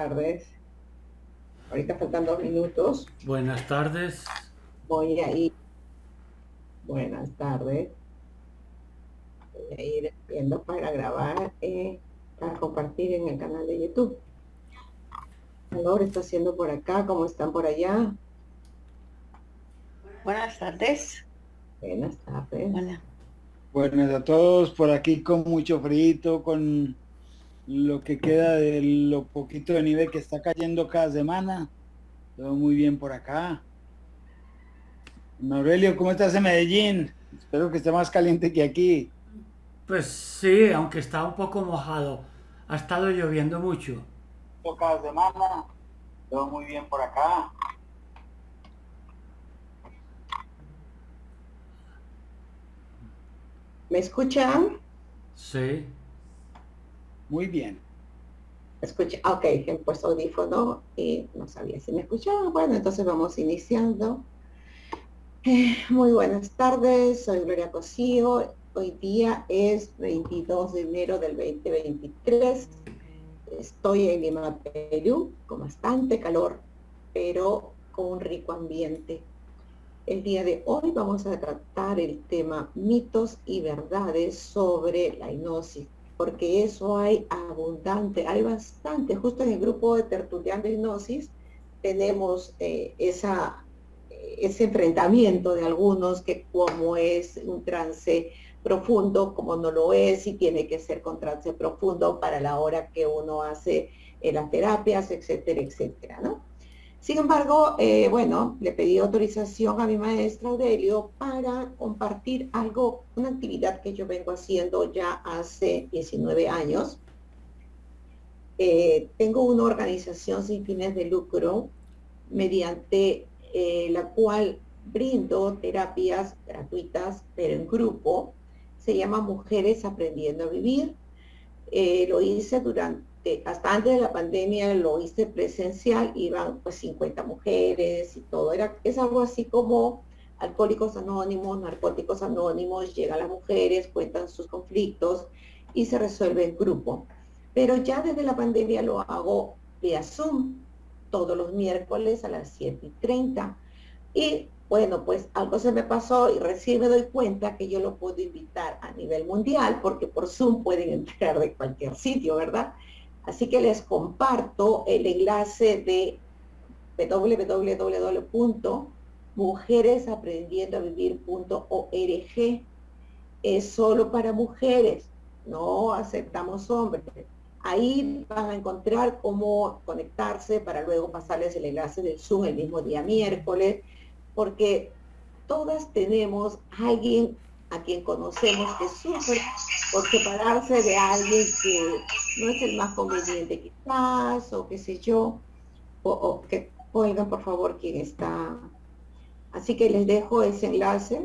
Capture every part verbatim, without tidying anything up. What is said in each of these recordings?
tardes. Ahorita faltan dos minutos. Buenas tardes. Voy a ir, buenas tardes. Voy a ir viendo para grabar, eh, para compartir en el canal de YouTube. Calor está haciendo por acá, ¿cómo están por allá? Buenas tardes. Buenas tardes. Hola. Buenas a todos, por aquí con mucho frío, con lo que queda de lo poquito de nieve que está cayendo cada semana. Todo muy bien por acá. Aurelio, ¿cómo estás en Medellín? Espero que esté más caliente que aquí. Pues sí, aunque está un poco mojado. Ha estado lloviendo mucho. Cada semana. Todo muy bien por acá. ¿Me escuchan? Sí. Muy bien. Escucha, ok, he puesto audífono y no sabía si me escuchaban. Bueno, entonces vamos iniciando. Eh, muy buenas tardes, soy Gloria Cosío. Hoy día es veintidós de enero del dos mil veintitrés. Estoy en Lima, Perú, con bastante calor, pero con un rico ambiente. El día de hoy vamos a tratar el tema mitos y verdades sobre la hipnosis, porque eso hay abundante, hay bastante. Justo en el grupo de Tertuliano de Hipnosis tenemos eh, esa, ese enfrentamiento de algunos que como es un trance profundo, como no lo es, y tiene que ser con trance profundo para la hora que uno hace eh, las terapias, etcétera, etcétera, ¿no? Sin embargo, eh, bueno, le pedí autorización a mi maestro Aurelio para compartir algo, una actividad que yo vengo haciendo ya hace diecinueve años. Eh, tengo una organización sin fines de lucro mediante eh, la cual brindo terapias gratuitas, pero en grupo. Se llama Mujeres Aprendiendo a Vivir. Eh, lo hice durante hasta antes de la pandemia, lo hice presencial, iban pues cincuenta mujeres y todo, era, es algo así como Alcohólicos Anónimos, Narcóticos Anónimos, llegan las mujeres, cuentan sus conflictos y se resuelve en grupo. Pero ya desde la pandemia lo hago vía Zoom, todos los miércoles a las siete y treinta. Y bueno, pues algo se me pasó y recién me doy cuenta que yo lo puedo invitar a nivel mundial, porque por Zoom pueden entrar de cualquier sitio, ¿verdad? Así que les comparto el enlace de doble u doble u doble u punto mujeres aprendiendo a vivir punto org. Es solo para mujeres, no aceptamos hombres. Ahí van a encontrar cómo conectarse para luego pasarles el enlace del Zoom el mismo día miércoles, porque todas tenemos a alguien a quien conocemos que sufre por separarse de alguien que no es el más conveniente quizás, o qué sé yo, o, o que oigan por favor quien está. Así que les dejo ese enlace,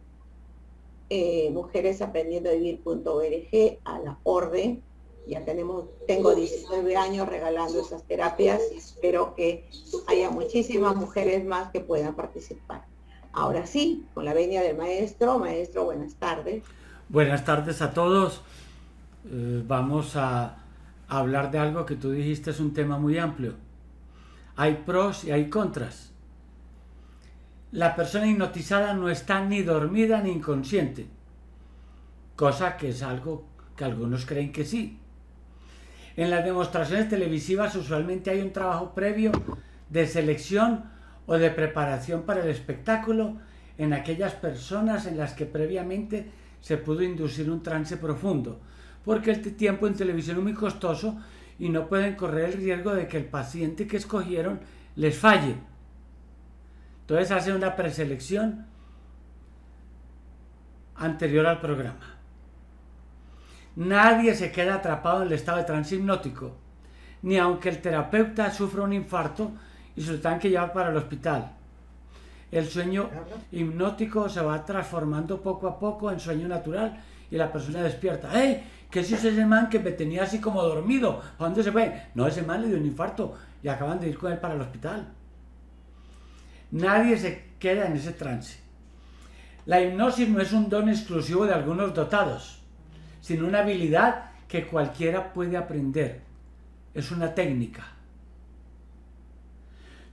eh, mujeres aprendiendo a vivir punto org, a la orden. Ya tenemos, tengo diecinueve años regalando esas terapias y espero que haya muchísimas mujeres más que puedan participar. Ahora sí, con la venia del maestro. Maestro, buenas tardes. Buenas tardes a todos. Eh, vamos a hablar de algo que tú dijiste, es un tema muy amplio. Hay pros y hay contras. La persona hipnotizada no está ni dormida ni inconsciente, cosa que es algo que algunos creen que sí. En las demostraciones televisivas usualmente hay un trabajo previo de selección o de preparación para el espectáculo en aquellas personas en las que previamente se pudo inducir un trance profundo, porque el tiempo en televisión es muy costoso y no pueden correr el riesgo de que el paciente que escogieron les falle. Entonces hacen una preselección anterior al programa. Nadie se queda atrapado en el estado de trance hipnótico, ni aunque el terapeuta sufra un infarto y se lo tengan que llevar para el hospital. El sueño hipnótico se va transformando poco a poco en sueño natural y la persona despierta. ¡Ey! ¿Qué es ese man que me tenía así como dormido? ¿A dónde se fue? No, ese man le dio un infarto y acaban de ir con él para el hospital. Nadie se queda en ese trance. La hipnosis no es un don exclusivo de algunos dotados, sino una habilidad que cualquiera puede aprender. Es una técnica.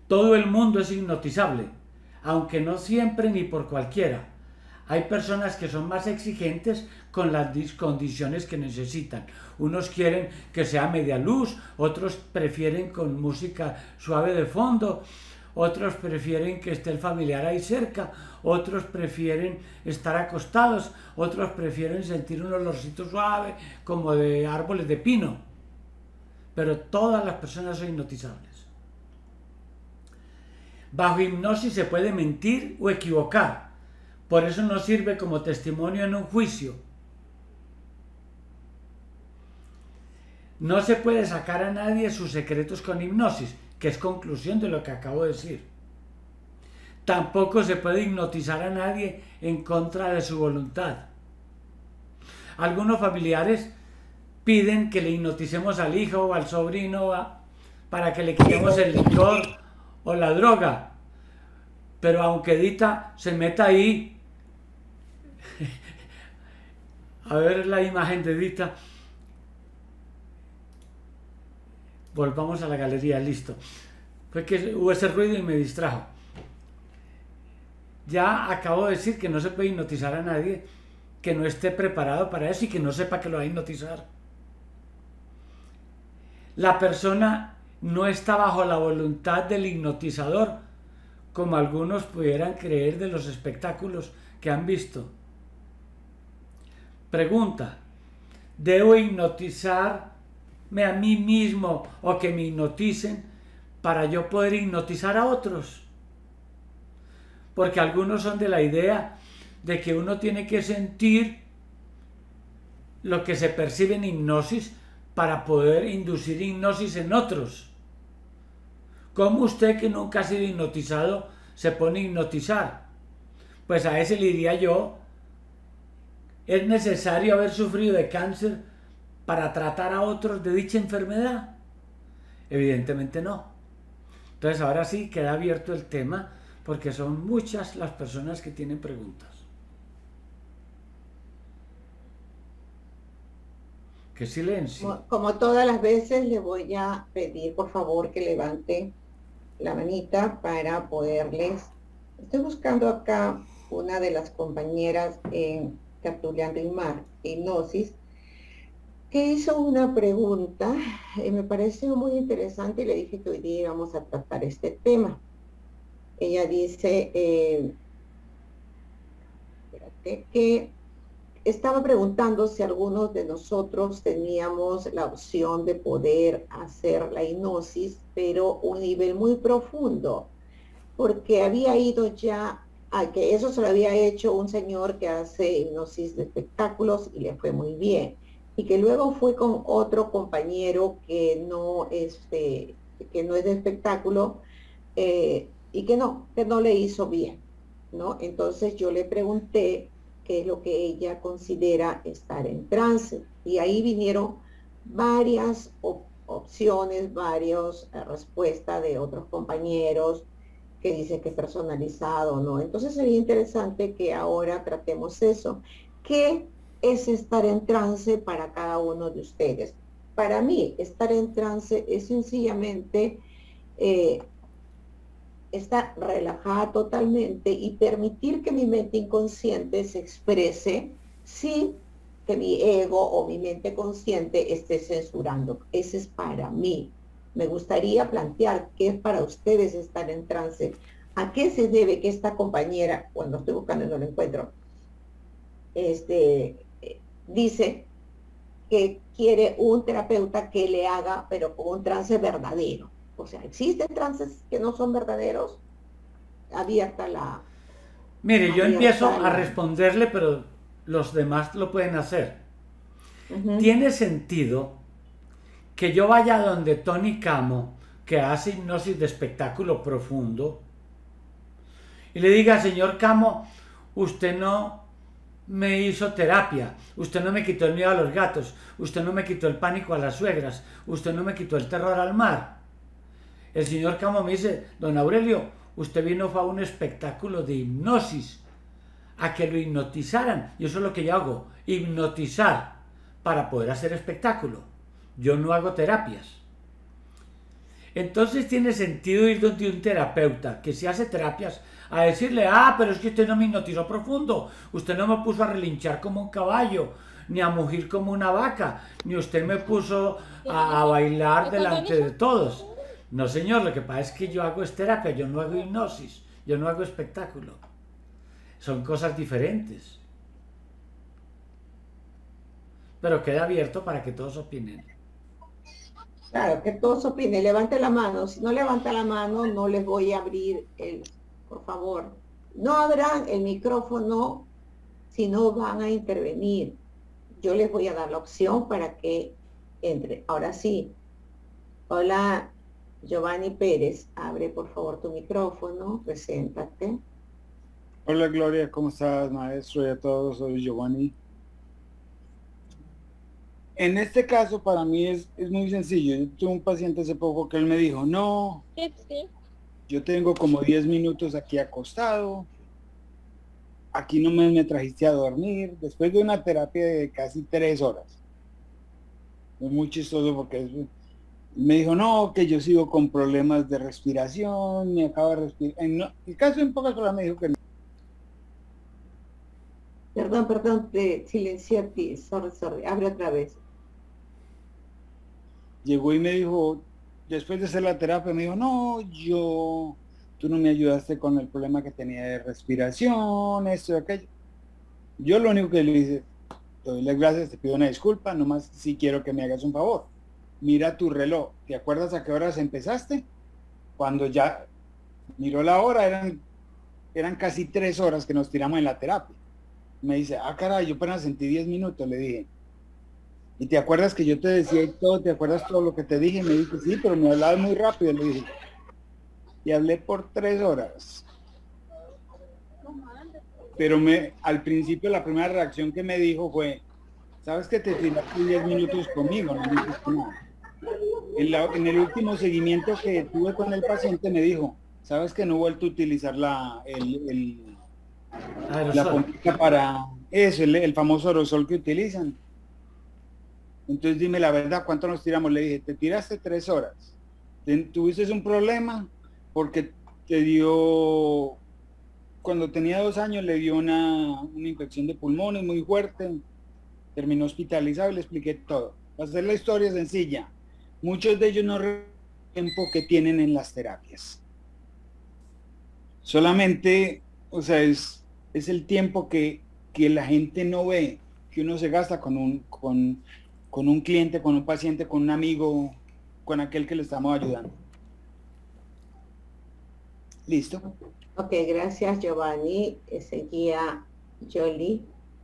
Todo el mundo es hipnotizable, aunque no siempre ni por cualquiera. Hay personas que son más exigentes con las condiciones que necesitan. Unos quieren que sea media luz, otros prefieren con música suave de fondo, otros prefieren que esté el familiar ahí cerca, otros prefieren estar acostados, otros prefieren sentir un olorcito suave como de árboles de pino. Pero todas las personas son hipnotizables. Bajo hipnosis se puede mentir o equivocar. Por eso no sirve como testimonio en un juicio. No se puede sacar a nadie sus secretos con hipnosis, que es conclusión de lo que acabo de decir. Tampoco se puede hipnotizar a nadie en contra de su voluntad. Algunos familiares piden que le hipnoticemos al hijo o al sobrino a, para que le quitemos el licor o la droga. Pero aunque Edita se meta ahí, a ver la imagen de Edita. Volvamos a la galería, listo. Fue que hubo ese ruido y me distrajo. Ya acabo de decir que no se puede hipnotizar a nadie que no esté preparado para eso y que no sepa que lo va a hipnotizar. La persona no está bajo la voluntad del hipnotizador, como algunos pudieran creer de los espectáculos que han visto. Pregunta: ¿debo hipnotizarme a mí mismo o que me hipnoticen para yo poder hipnotizar a otros? Porque algunos son de la idea de que uno tiene que sentir lo que se percibe en hipnosis para poder inducir hipnosis en otros. ¿Cómo usted, que nunca ha sido hipnotizado, se pone a hipnotizar? Pues a ese le diría yo: ¿es necesario haber sufrido de cáncer para tratar a otros de dicha enfermedad? Evidentemente no. Entonces ahora sí queda abierto el tema, porque son muchas las personas que tienen preguntas. ¡Qué silencio! Como, como todas las veces, le voy a pedir por favor que levante la manita para poderles... Estoy buscando acá una de las compañeras en Tertuliando y Mar, Hipnosis, que hizo una pregunta y me pareció muy interesante y le dije que hoy día íbamos a tratar este tema. Ella dice eh, espérate, que estaba preguntando si algunos de nosotros teníamos la opción de poder hacer la hipnosis, pero un nivel muy profundo, porque había ido ya a que eso se lo había hecho un señor que hace hipnosis de espectáculos y le fue muy bien, y que luego fue con otro compañero que no, este, que no es de espectáculo, eh, y que no, que no le hizo bien, ¿no? Entonces yo le pregunté qué es lo que ella considera estar en trance, y ahí vinieron varias op opciones, varias uh, respuestas de otros compañeros que dice que es personalizado, ¿no? Entonces sería interesante que ahora tratemos eso. ¿Qué es estar en trance para cada uno de ustedes? Para mí, estar en trance es sencillamente eh, estar relajada totalmente y permitir que mi mente inconsciente se exprese sin que mi ego o mi mente consciente esté censurando. Ese es para mí. Me gustaría plantear qué es para ustedes estar en trance. ¿A qué se debe que esta compañera, cuando estoy buscando y no lo encuentro, este, dice que quiere un terapeuta que le haga, pero con un trance verdadero? O sea, ¿existen trances que no son verdaderos? Abierta la... Mire, yo abierta empiezo la... a responderle, pero los demás lo pueden hacer. Uh-huh. ¿Tiene sentido que yo vaya donde Tony Camo, que hace hipnosis de espectáculo profundo, y le diga: señor Camo, usted no me hizo terapia, usted no me quitó el miedo a los gatos, usted no me quitó el pánico a las suegras, usted no me quitó el terror al mar? El señor Camo me dice: don Aurelio, usted vino a un espectáculo de hipnosis, a que lo hipnotizaran, y eso es lo que yo hago, hipnotizar para poder hacer espectáculo. Yo no hago terapias. Entonces tiene sentido ir donde un terapeuta que si hace terapias a decirle, ah, pero es que usted no me hipnotizó profundo, usted no me puso a relinchar como un caballo, ni a mugir como una vaca, ni usted me puso a, a bailar delante de todos. No, señor, lo que pasa es que yo hago es terapia, yo no hago hipnosis, yo no hago espectáculo. Son cosas diferentes. Pero queda abierto para que todos opinen. Claro, que todos opinen. Levante la mano. Si no levanta la mano, no les voy a abrir el... Por favor, no abran el micrófono si no van a intervenir. Yo les voy a dar la opción para que entre. Ahora sí. Hola, Giovanni Pérez. Abre, por favor, tu micrófono. Preséntate. Hola, Gloria. ¿Cómo estás, maestro? Y a todos, soy Giovanni. En este caso, para mí es, es muy sencillo. Yo tuve un paciente hace poco que él me dijo, no, yo tengo como diez minutos aquí acostado, aquí no me, me trajiste a dormir, después de una terapia de casi tres horas. Es muy chistoso porque es, me dijo, no, que yo sigo con problemas de respiración, me acabo de respirar. En no, el caso en pocas palabras me dijo que no. Perdón, perdón, te silencié a ti. Sorry, sorry. Abre otra vez. Llegó y me dijo, después de hacer la terapia, me dijo, no, yo, tú no me ayudaste con el problema que tenía de respiración, esto y aquello. Yo lo único que le dije, te doy las gracias, te pido una disculpa, nomás si quiero que me hagas un favor. Mira tu reloj, ¿te acuerdas a qué horas empezaste? Cuando ya miró la hora, eran, eran casi tres horas que nos tiramos en la terapia. Me dice, ah, caray, yo apenas sentí diez minutos, le dije. ¿Y te acuerdas que yo te decía y todo? ¿Te acuerdas todo lo que te dije? Me dice, sí, pero me hablabas muy rápido, le dije. Y hablé por tres horas. Pero me, al principio la primera reacción que me dijo fue, ¿sabes que te tiraste diez minutos conmigo? No me dijiste nada. En, la, en el último seguimiento que tuve con el paciente me dijo, ¿sabes que no he vuelto a utilizar la, el, el, la pompita para eso, el, el famoso aerosol que utilizan? Entonces dime la verdad, ¿cuánto nos tiramos? Le dije, te tiraste tres horas. Tuviste un problema porque te dio, cuando tenía dos años le dio una, una infección de pulmones muy fuerte, terminó hospitalizado y le expliqué todo. Para hacer la historia sencilla, muchos de ellos no recuerdan el tiempo que tienen en las terapias. Solamente, o sea, es, es el tiempo que, que la gente no ve, que uno se gasta con un... Con, con un cliente, con un paciente, con un amigo, con aquel que le estamos ayudando. ¿Listo? Ok, gracias Giovanni. Seguía Jolie.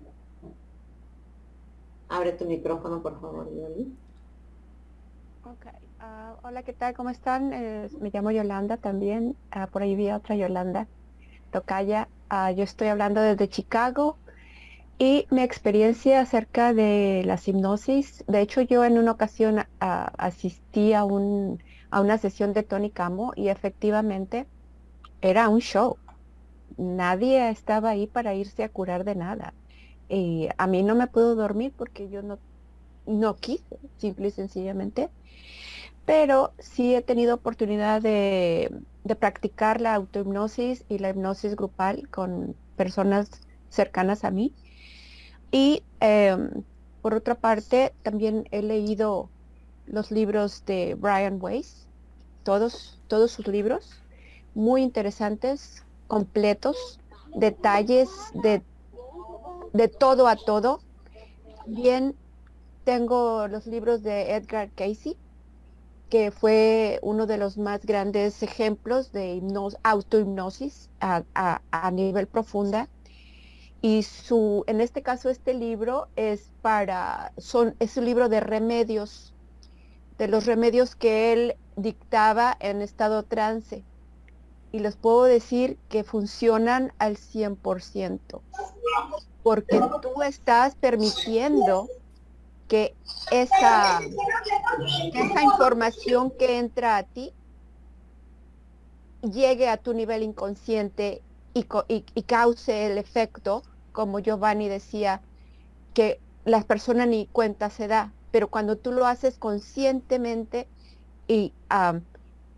Abre tu micrófono, por favor, Jolie. Ok. Uh, hola, ¿qué tal? ¿Cómo están? Eh, me llamo Yolanda también. Uh, por ahí vi a otra Yolanda. Tocaya. Uh, yo estoy hablando desde Chicago. Y mi experiencia acerca de las hipnosis, de hecho yo en una ocasión a, asistí a, un, a una sesión de Tony Camo y efectivamente era un show. Nadie estaba ahí para irse a curar de nada. Y a mí no me puedo dormir porque yo no, no quise, simple y sencillamente. Pero sí he tenido oportunidad de, de practicar la autohipnosis y la hipnosis grupal con personas cercanas a mí. Y eh, por otra parte, también he leído los libros de Brian Weiss, todos, todos sus libros, muy interesantes, completos, detalles de, de todo a todo. También tengo los libros de Edgar Cayce, que fue uno de los más grandes ejemplos de hipnos, autohipnosis a, a, a nivel profunda. Y su, en este caso este libro es para, son, es un libro de remedios, de los remedios que él dictaba en estado trance. Y les puedo decir que funcionan al cien por ciento. Porque tú estás permitiendo que esa, esa información que entra a ti llegue a tu nivel inconsciente y, y, y cause el efecto, como Giovanni decía, que las personas ni cuenta se da, pero cuando tú lo haces conscientemente y um,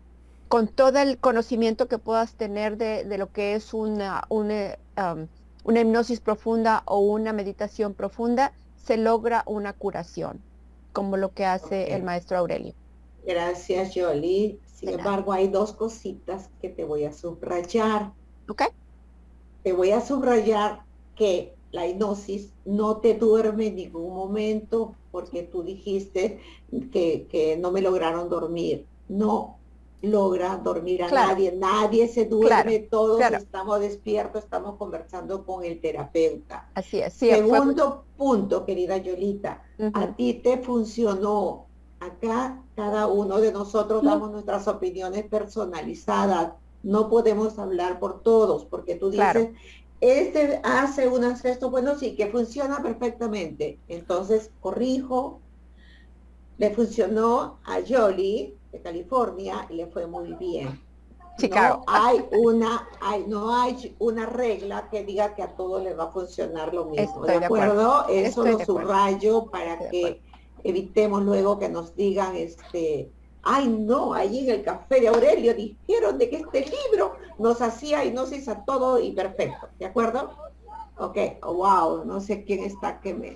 con todo el conocimiento que puedas tener de, de lo que es una, una, um, una hipnosis profunda o una meditación profunda, se logra una curación, como lo que hace Okay. el maestro Aurelio. Gracias, Jolie. Sin De nada. embargo, hay dos cositas que te voy a subrayar. ¿Ok? Te voy a subrayar que la hipnosis no te duerme en ningún momento porque tú dijiste que, que no me lograron dormir. No logra dormir a Claro. nadie, nadie se duerme, Claro, todos claro. estamos despiertos, estamos conversando con el terapeuta. Así es. Sí, fue- Segundo punto, querida Yolita, Ujú. a ti te funcionó. Acá cada uno de nosotros damos nuestras opiniones personalizadas. No podemos hablar por todos, porque tú dices, Claro. este hace un ancestro, bueno, sí, que funciona perfectamente. Entonces, corrijo, le funcionó a Jolie de California y le fue muy bien. Chicago. No hay una, hay, no hay una regla que diga que a todos les va a funcionar lo mismo. Estoy ¿De de acuerdo? acuerdo. Eso Estoy lo de acuerdo. subrayo para Estoy de que evitemos luego que nos digan, este, ay no, allí en el café de Aurelio dijeron de que este libro nos hacía hipnosis a todo y perfecto. ¿De acuerdo? Ok, oh, wow, no sé quién está que me...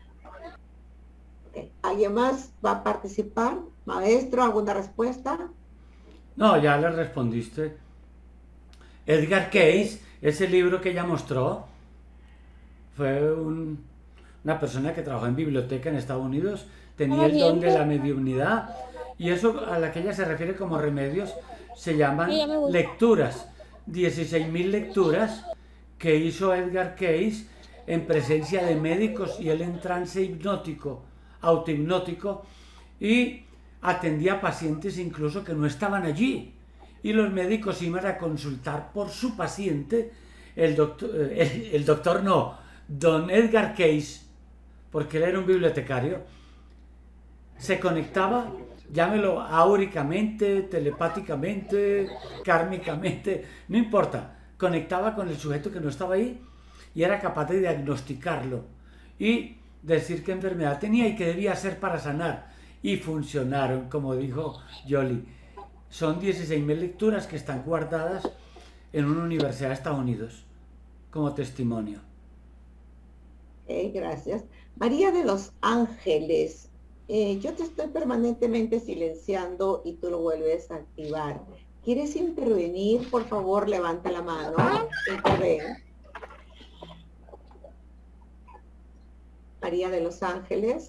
Okay. ¿Alguien más va a participar? Maestro, ¿alguna respuesta? No, ya le respondiste. Edgar Cayce, ese libro que ella mostró, fue un, una persona que trabajó en biblioteca en Estados Unidos, tenía el don de la mediunidad, y eso a la que ella se refiere como remedios se llaman lecturas, dieciséis mil lecturas que hizo Edgar Cayce en presencia de médicos y él en trance hipnótico, autohipnótico, y atendía a pacientes incluso que no estaban allí. Y los médicos iban a consultar por su paciente, el doctor, el, el doctor no, don Edgar Cayce, porque él era un bibliotecario, se conectaba, llámelo áuricamente, telepáticamente, kármicamente, no importa, conectaba con el sujeto que no estaba ahí y era capaz de diagnosticarlo y decir qué enfermedad tenía y qué debía hacer para sanar. Y funcionaron, como dijo Jolie. Son dieciséis mil lecturas que están guardadas en una universidad de Estados Unidos como testimonio. Okay, gracias. María de los Ángeles, eh, yo te estoy permanentemente silenciando y tú lo vuelves a activar. ¿Quieres intervenir? Por favor, levanta la mano. Interven. María de los Ángeles.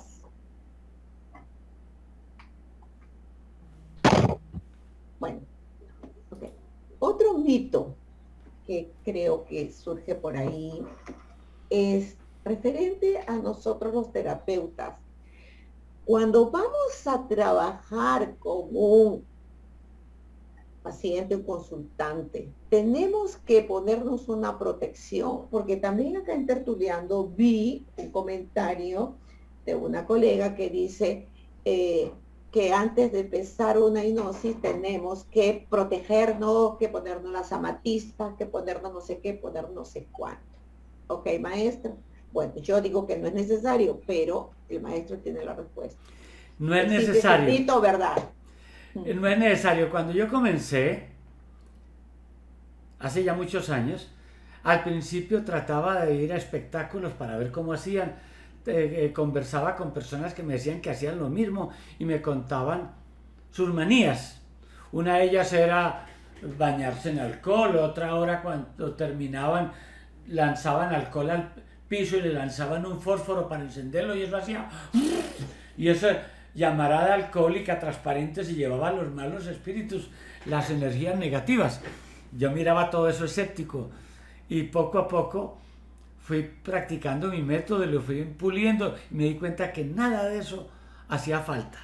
Bueno, okay. Otro mito que creo que surge por ahí es referente a nosotros los terapeutas. Cuando vamos a trabajar con un paciente, un consultante, tenemos que ponernos una protección, porque también acá en Tertuleando vi un comentario de una colega que dice eh, que antes de empezar una hipnosis tenemos que protegernos, que ponernos las amatistas, que ponernos no sé qué, ponernos no sé cuánto. Ok, maestro. Bueno, yo digo que no es necesario, pero el maestro tiene la respuesta. No es Existe necesario. ese mito, ¿verdad? No es necesario. Cuando yo comencé, hace ya muchos años, al principio trataba de ir a espectáculos para ver cómo hacían. Eh, eh, conversaba con personas que me decían que hacían lo mismo y me contaban sus manías. Una de ellas era bañarse en alcohol, otra hora cuando terminaban lanzaban alcohol al piso y le lanzaban un fósforo para encenderlo y eso hacía y eso llamarada alcohólica transparente se llevaba a los malos espíritus, las energías negativas. Yo miraba todo eso escéptico y poco a poco fui practicando mi método y lo fui puliendo y me di cuenta que nada de eso hacía falta.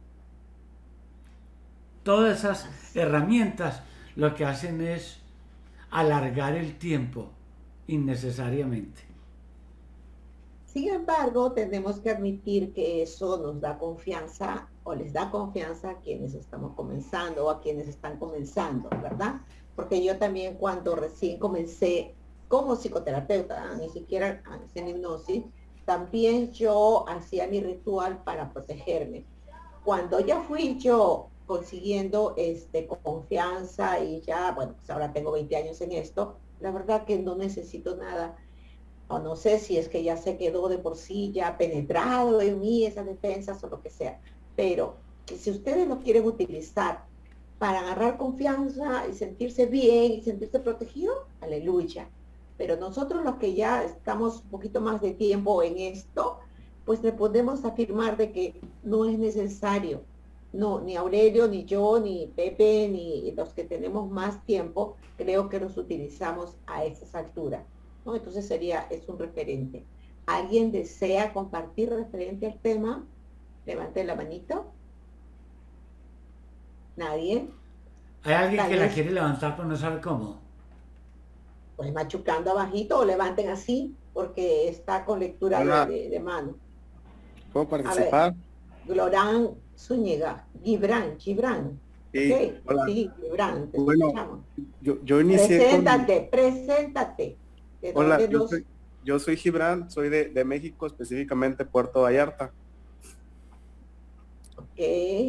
Todas esas herramientas lo que hacen es alargar el tiempo innecesariamente. Sin embargo, tenemos que admitir que eso nos da confianza o les da confianza a quienes estamos comenzando o a quienes están comenzando, ¿verdad? Porque yo también cuando recién comencé como psicoterapeuta, ni siquiera en hipnosis, también yo hacía mi ritual para protegerme. Cuando ya fui yo consiguiendo este, confianza y ya, bueno, pues ahora tengo veinte años en esto, la verdad que no necesito nada, o no sé si es que ya se quedó de por sí ya penetrado en mí esas defensas o lo que sea, pero que si ustedes lo quieren utilizar para agarrar confianza y sentirse bien y sentirse protegido, aleluya. Pero nosotros los que ya estamos un poquito más de tiempo en esto, pues le podemos afirmar de que no es necesario. No, ni Aurelio, ni yo, ni Pepe, ni los que tenemos más tiempo, creo que los utilizamos a esas alturas, ¿no? Entonces sería, es un referente. ¿Alguien desea compartir referente al tema? Levante la manito. ¿Nadie? ¿Hay alguien Tal que la vez, quiere levantar pero no sabe cómo? pues machucando abajito o levanten así, porque está con lectura de, Hola, de, de mano. ¿puedo A ver, participar? Glorán Zúñiga, Gibran, Gibran, ¿ok? Sí, hola. Sí, Gibran, te Bueno, escuchamos. yo, yo inicié con... Preséntate, preséntate. ¿De Hola, dónde yo nos...? soy, yo soy Gibran, soy de, de México, específicamente Puerto Vallarta. Ok,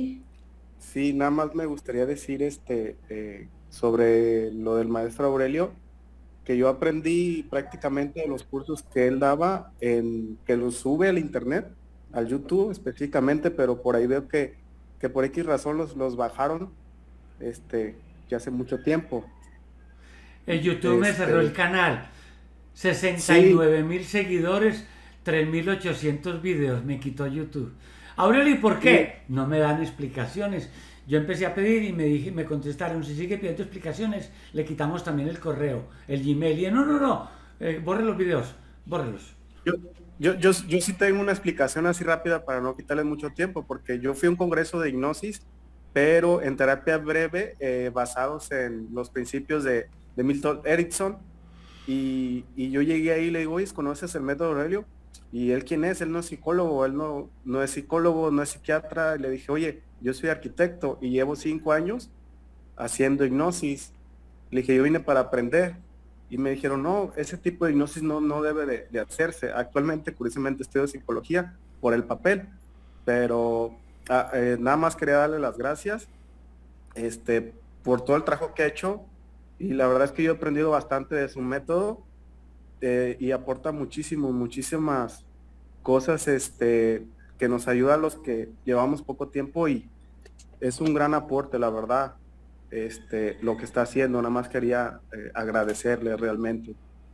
Sí, nada más me gustaría decir este eh, sobre lo del maestro Aurelio, que yo aprendí prácticamente de los cursos que él daba, en que los sube al internet, al YouTube específicamente, pero por ahí veo que, que por X razón los, los bajaron este, ya hace mucho tiempo. El YouTube me cerró el Este, canal. sesenta y sí, nueve mil seguidores, tres mil ochocientos videos me quitó YouTube. Aurelio, ¿y por sí, qué? No me dan explicaciones. Yo empecé a pedir y me dije, me contestaron, si sigue pidiendo explicaciones, le quitamos también el correo, el Gmail. Y no, no, no, eh, borre los videos, bórrelos. yo, yo, yo, yo sí tengo una explicación así rápida para no quitarles mucho tiempo, porque yo fui a un congreso de hipnosis, pero en terapia breve, eh, basados en los principios de, de Milton Erickson, y, y yo llegué ahí y le digo, oye, ¿conoces el método Aurelio? Y él, ¿quién es? Él no es psicólogo, él no, no es psicólogo, no es psiquiatra. Y le dije, oye, yo soy arquitecto y llevo cinco años haciendo hipnosis. Le dije, yo vine para aprender. Y me dijeron, no, ese tipo de hipnosis no, no debe de, de hacerse. Actualmente, curiosamente, estudio psicología por el papel, pero ah, eh, nada más quería darle las gracias este, por todo el trabajo que ha hecho. Y la verdad es que yo he aprendido bastante de su método, eh, y aporta muchísimo, muchísimas cosas este, que nos ayuda a los que llevamos poco tiempo, y es un gran aporte, la verdad, este, lo que está haciendo. Nada más quería eh, agradecerle realmente.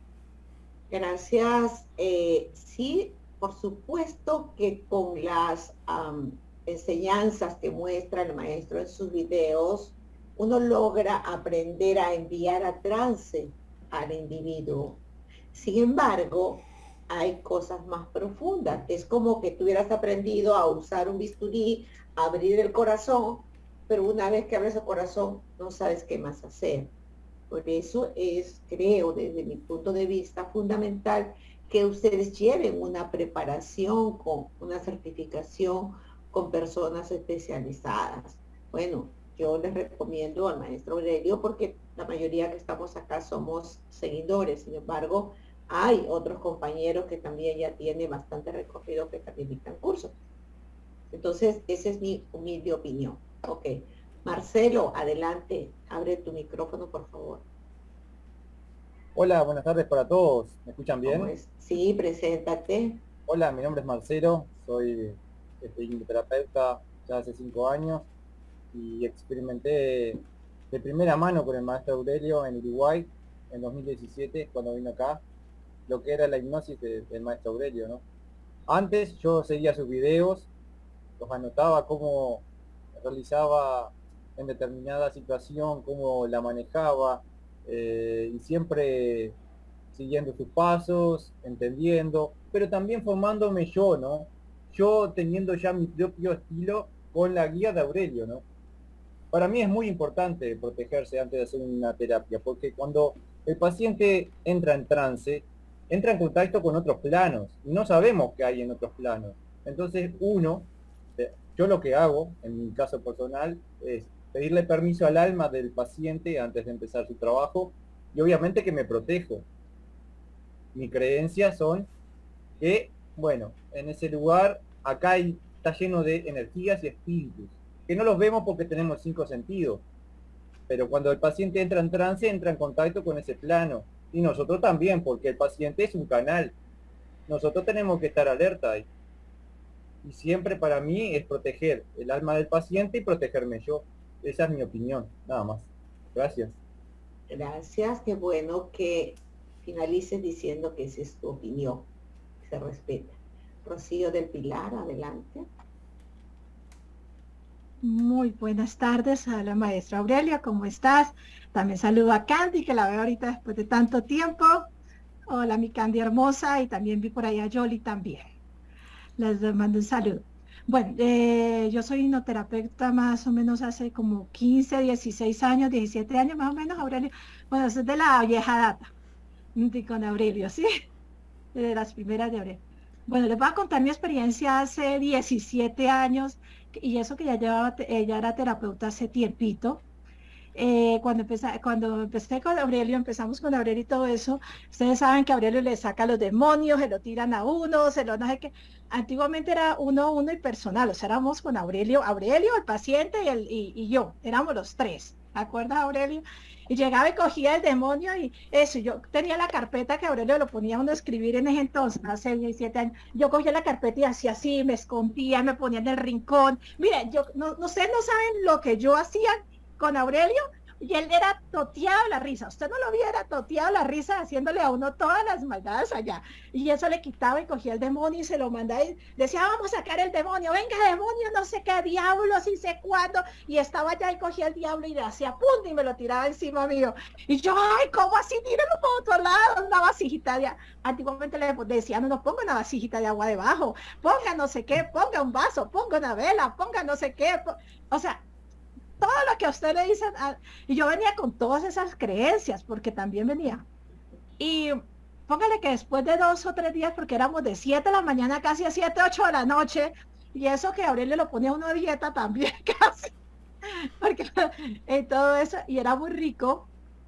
gracias. Eh, sí, por supuesto que con las um, enseñanzas que muestra el maestro en sus videos, uno logra aprender a enviar a trance al individuo. Sin embargo, hay cosas más profundas. Es como que tú hubieras aprendido a usar un bisturí, a abrir el corazón, pero una vez que abres el corazón, no sabes qué más hacer. Por eso es, creo, desde mi punto de vista, fundamental que ustedes lleven una preparación con una certificación con personas especializadas. Bueno, yo les recomiendo al maestro Aurelio porque la mayoría que estamos acá somos seguidores. Sin embargo, hay otros compañeros que también ya tienen bastante recorrido que también dictan cursos. Entonces, esa es mi humilde opinión. Ok. Marcelo, adelante. Abre tu micrófono, por favor. Hola, buenas tardes para todos. ¿Me escuchan ¿Cómo bien? es? Sí, preséntate. Hola, mi nombre es Marcelo, soy este, hipnoterapeuta ya hace cinco años y experimenté de primera mano con el maestro Aurelio en Uruguay en dos mil diecisiete, cuando vino acá, lo que era la hipnosis de- del maestro Aurelio, ¿no? Antes yo seguía sus videos, los anotaba cómo realizaba en determinada situación, cómo la manejaba, eh, y siempre siguiendo sus pasos, entendiendo, pero también formándome yo, ¿no? Yo teniendo ya mi propio estilo con la guía de Aurelio, ¿no? Para mí es muy importante protegerse antes de hacer una terapia, porque cuando el paciente entra en trance, entra en contacto con otros planos, y no sabemos qué hay en otros planos. Entonces uno, eh, yo lo que hago, en mi caso personal, es pedirle permiso al alma del paciente antes de empezar su trabajo, y obviamente que me protejo. Mi creencia son que, bueno, en ese lugar, acá hay, está lleno de energías y espíritus. que no los vemos porque tenemos cinco sentidos. Pero cuando el paciente entra en trance, entra en contacto con ese plano. Y nosotros también, porque el paciente es un canal. Nosotros tenemos que estar alerta ahí. Y siempre para mí es proteger el alma del paciente y protegerme yo. Esa es mi opinión, nada más. Gracias. Gracias, qué bueno que finalices diciendo que esa es tu opinión. Se respeta. Rocío del Pilar, adelante. Muy buenas tardes a la maestra Aurelia, ¿cómo estás? También saludo a Candy, que la veo ahorita después de tanto tiempo. Hola, mi Candy hermosa, y también vi por ahí a Yoli también. Les mando un saludo. Bueno, eh, yo soy hipnoterapeuta más o menos hace como quince, dieciséis años, diecisiete años más o menos, Aurelio. Bueno, eso es de la vieja data, con Aurelio, ¿sí? De las primeras de Aurelio. Bueno, les voy a contar mi experiencia hace diecisiete años, y eso que ya llevaba, ella era terapeuta hace tiempito. Eh, cuando, empecé, cuando empecé con Aurelio, empezamos con Aurelio y todo eso, ustedes saben que Aurelio le saca a los demonios, se lo tiran a uno, se lo no sé qué. Antiguamente era uno, uno y personal, o sea, éramos con Aurelio, Aurelio, el paciente y, el, y, y yo, éramos los tres, ¿te acuerdas, Aurelio? Y llegaba y cogía el demonio y eso, yo tenía la carpeta que Aurelio lo ponía a uno a escribir en ese entonces, hace diecisiete años, yo cogía la carpeta y hacía así, me escondía, me ponía en el rincón. Mira, yo, no, no, ustedes no saben lo que yo hacía con Aurelio, y él era toteado la risa, usted no lo vio, era toteado la risa haciéndole a uno todas las maldades allá, y eso le quitaba y cogía el demonio y se lo mandaba y decía, vamos a sacar el demonio, venga demonio, no sé qué, diablo, sí sé cuándo, y estaba allá y cogía el diablo y le hacía punto y me lo tiraba encima mío, y yo, ay, ¿cómo así? Tírenlo por otro lado, una vasijita de agua. Antiguamente le decían, no, no ponga una vasijita de agua debajo, ponga no sé qué, ponga un vaso, ponga una vela, ponga no sé qué, o sea, todo lo que a usted le dicen, a, y yo venía con todas esas creencias, porque también venía. Y póngale que después de dos o tres días, porque éramos de siete de la mañana casi a siete, ocho de la noche, y eso que Aurelio lo ponía a uno a dieta también casi, porque y todo eso, y era muy rico,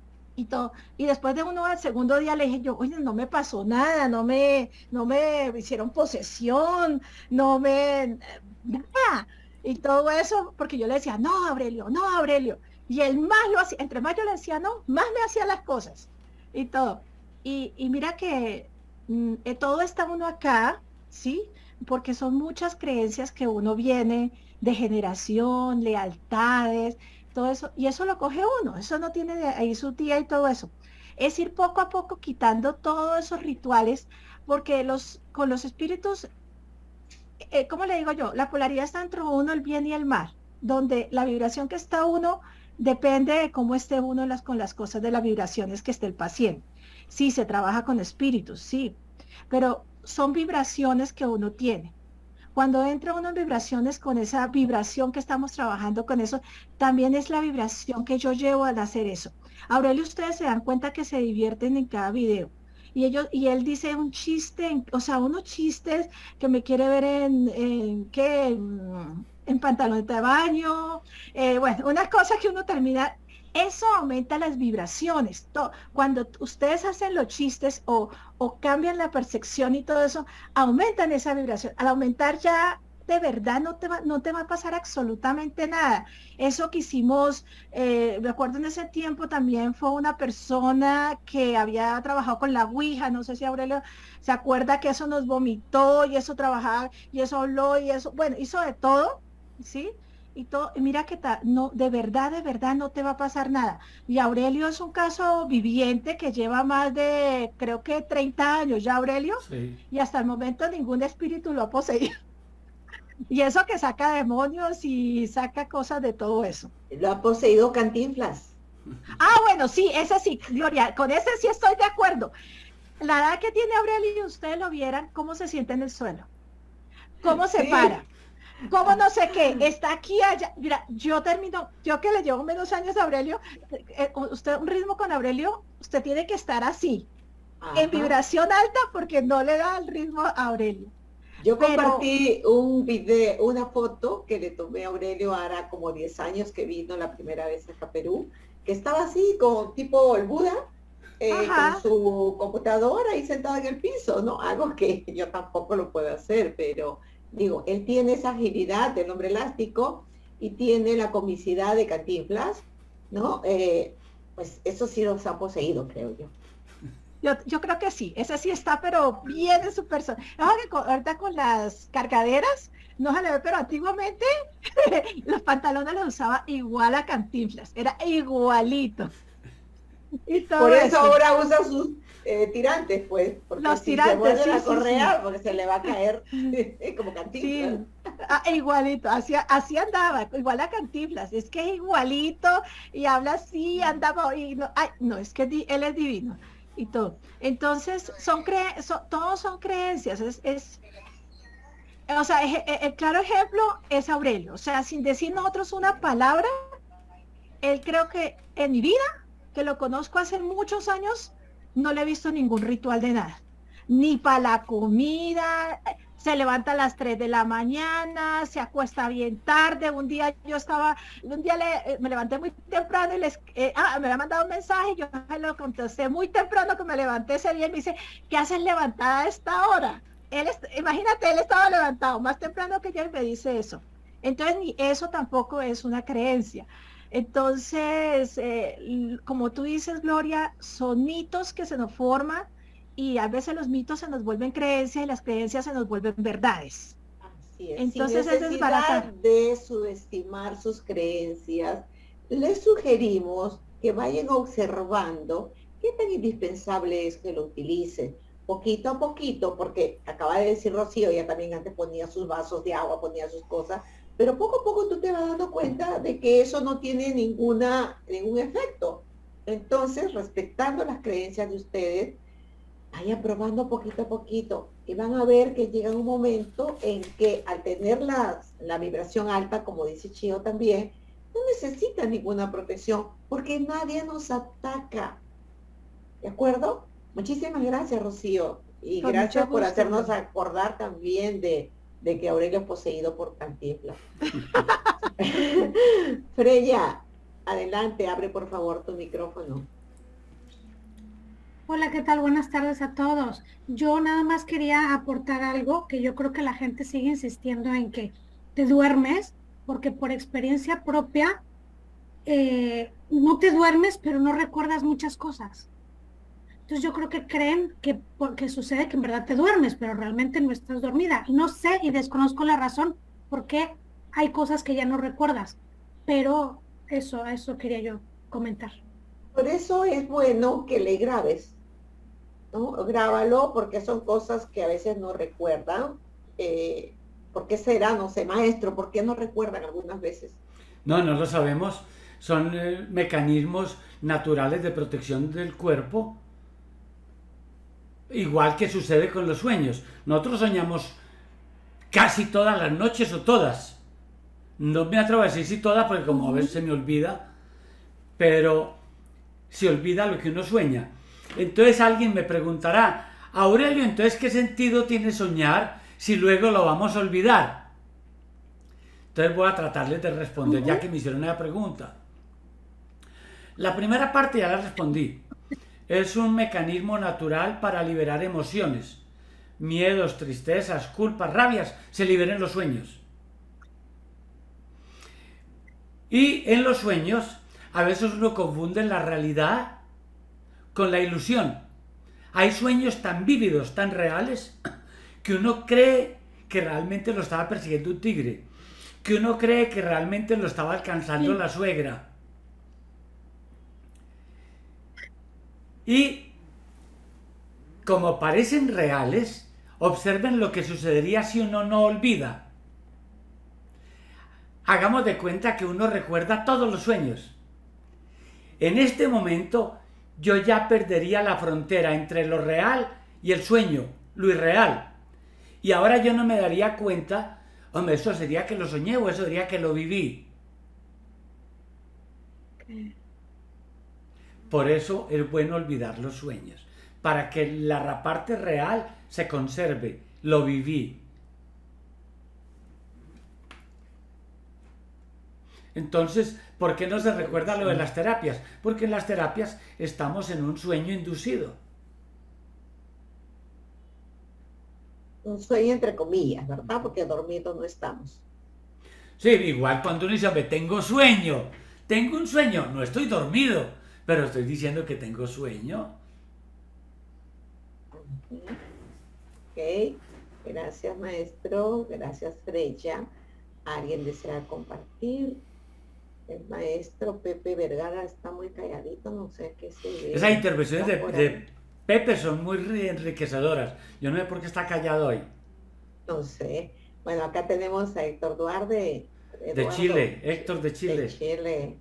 y todo. Y después de uno al segundo día le dije yo, oye, no me pasó nada, no me, no me hicieron posesión, no me, nada. Y todo eso, porque yo le decía, no, Aurelio, no, Aurelio. Y él más lo hacía, entre más yo le decía, no, más me hacía las cosas. Y todo. Y, y mira que mm, eh, todo está uno acá, ¿sí? Porque son muchas creencias que uno viene de generación, lealtades, todo eso. Y eso lo coge uno, eso no tiene de ahí su tía y todo eso. Es ir poco a poco quitando todos esos rituales, porque los, con los espíritus... Eh, ¿cómo le digo yo? La polaridad está entre uno, el bien y el mal, donde la vibración que está uno depende de cómo esté uno las, con las cosas de las vibraciones que esté el paciente. Sí, se trabaja con espíritus, sí, pero son vibraciones que uno tiene. Cuando entra uno en vibraciones con esa vibración que estamos trabajando con eso, también es la vibración que yo llevo al hacer eso. Aurelio, ustedes se dan cuenta que se divierten en cada video. Y, ellos, y él dice un chiste, en, o sea, unos chistes que me quiere ver en, en ¿qué? En, en pantalón de baño, eh, bueno, unas cosas que uno termina, eso aumenta las vibraciones. Todo, cuando ustedes hacen los chistes o, o cambian la percepción y todo eso, aumentan esa vibración. Al aumentar ya, de verdad no te va, no te va a pasar absolutamente nada. Eso que hicimos, eh, me acuerdo en ese tiempo también fue una persona que había trabajado con la Ouija, no sé si Aurelio se acuerda que eso nos vomitó y eso trabajaba y eso habló y eso, bueno, hizo de todo, ¿sí? Y todo, y mira que ta, no, de verdad, de verdad no te va a pasar nada. Y Aurelio es un caso viviente que lleva más de, creo que treinta años ya, Aurelio, sí. Y hasta el momento ningún espíritu lo ha poseído. Y eso que saca demonios y saca cosas de todo eso. Lo ha poseído Cantinflas. Ah, bueno, sí, ese sí, Gloria, con ese sí estoy de acuerdo. La edad que tiene Aurelio, y ustedes lo vieran, cómo se siente en el suelo, cómo se sí. para, cómo no sé qué, está aquí, allá. Mira, yo termino, yo que le llevo menos años a Aurelio, eh, usted un ritmo con Aurelio, usted tiene que estar así, ajá, en vibración alta, porque no le da el ritmo a Aurelio. Yo compartí Pero, un video, una foto que le tomé a Aurelio ahora como diez años que vino la primera vez acá a Perú, que estaba así, como tipo el Buda, eh, con su computadora ahí sentado en el piso, ¿no? Algo que yo tampoco lo puedo hacer, pero digo, él tiene esa agilidad del hombre elástico, y tiene la comicidad de Cantinflas, ¿no? Eh, pues eso sí los ha poseído, creo yo. Yo, yo creo que sí, ese sí está, pero bien en su persona. Ahorita con las cargaderas, no se le ve, pero antiguamente los pantalones los usaba igual a Cantinflas, era igualito. Y todo Por eso, eso ahora usa sus eh, tirantes, pues, porque los si tirantes, se mueve sí, la sí, correa, sí. porque se le va a caer como Cantinflas. Sí, ah, igualito, así, así andaba, igual a Cantinflas, es que es igualito, y habla así, andaba, y no, ay, no, es que di, él es divino, y todo. Entonces, son cre son, todos son creencias, es, es o sea, el, el claro ejemplo es Aurelio, o sea, sin decir nosotros una palabra, él creo que en mi vida, que lo conozco hace muchos años, no le he visto ningún ritual de nada, ni para la comida, se levanta a las tres de la mañana, se acuesta bien tarde. Un día yo estaba, un día le, me levanté muy temprano y les, eh, ah, me había mandado un mensaje, yo lo contesté muy temprano que me levanté ese día y me dice, ¿qué haces levantada a esta hora? Él, imagínate, él estaba levantado más temprano que yo y me dice eso. Entonces, ni eso tampoco es una creencia. Entonces, eh, como tú dices, Gloria, son mitos que se nos forman y a veces los mitos se nos vuelven creencias y las creencias se nos vuelven verdades. Así es. Entonces, sin necesidad es desbaratar. de subestimar sus creencias, les sugerimos que vayan observando qué tan indispensable es que lo utilicen poquito a poquito, porque acaba de decir Rocío, ella también antes ponía sus vasos de agua, ponía sus cosas, pero poco a poco tú te vas dando cuenta de que eso no tiene ninguna, ningún efecto. Entonces, respetando las creencias de ustedes, vayan probando poquito a poquito y van a ver que llega un momento en que al tener la, la vibración alta, como dice Chio también, no necesitan ninguna protección porque nadie nos ataca. ¿De acuerdo? Muchísimas gracias, Rocío. Y Con gracias mucho por gusto. hacernos acordar también de, de que Aurelio es poseído por Cantinflas. Freya, adelante, abre por favor tu micrófono. Hola, ¿qué tal? Buenas tardes a todos. Yo nada más quería aportar algo que yo creo que la gente sigue insistiendo en que te duermes, porque por experiencia propia eh, no te duermes, pero no recuerdas muchas cosas. Entonces yo creo que creen que porque sucede que en verdad te duermes, pero realmente no estás dormida. No sé y desconozco la razón por qué hay cosas que ya no recuerdas, pero eso, eso quería yo comentar. Por eso es bueno que le grabes, ¿no? Grábalo porque son cosas que a veces no recuerdan. Eh, ¿Por qué será? No sé, maestro, ¿por qué no recuerdan algunas veces? No, no lo sabemos. Son eh, mecanismos naturales de protección del cuerpo. Igual que sucede con los sueños. Nosotros soñamos casi todas las noches o todas. No me atrevo a decir si todas porque como a veces se me olvida, pero se olvida lo que uno sueña. Entonces alguien me preguntará, Aurelio, entonces ¿qué sentido tiene soñar si luego lo vamos a olvidar? Entonces voy a tratarles de responder ya que me hicieron una pregunta. La primera parte ya la respondí. Es un mecanismo natural para liberar emociones. Miedos, tristezas, culpas, rabias, se liberan en los sueños. Y en los sueños, a veces uno confunde la realidad con la ilusión. Hay sueños tan vívidos, tan reales, que uno cree que realmente lo estaba persiguiendo un tigre, que uno cree que realmente lo estaba alcanzando sí. la suegra. Y como parecen reales, observen lo que sucedería si uno no olvida. Hagamos de cuenta que uno recuerda todos los sueños. En este momento yo ya perdería la frontera entre lo real y el sueño, lo irreal. Y ahora yo no me daría cuenta, hombre, eso sería que lo soñé o eso sería que lo viví. Por eso es bueno olvidar los sueños, para que la parte real se conserve, lo viví. Entonces, ¿por qué no se recuerda lo de las terapias? Porque en las terapias estamos en un sueño inducido. Un sueño entre comillas, ¿verdad? Porque dormidos no estamos. Sí, igual cuando uno dice, tengo sueño, tengo un sueño, no estoy dormido, pero estoy diciendo que tengo sueño. Ok, gracias maestro, gracias Freya. ¿Alguien desea compartir? El maestro Pepe Vergara está muy calladito, no sé qué se ve. Esas intervenciones de, de Pepe son muy enriquecedoras. Yo no sé por qué está callado hoy. No sé. Bueno, acá tenemos a Héctor Duarte. De Chile, Héctor de Chile. De Chile.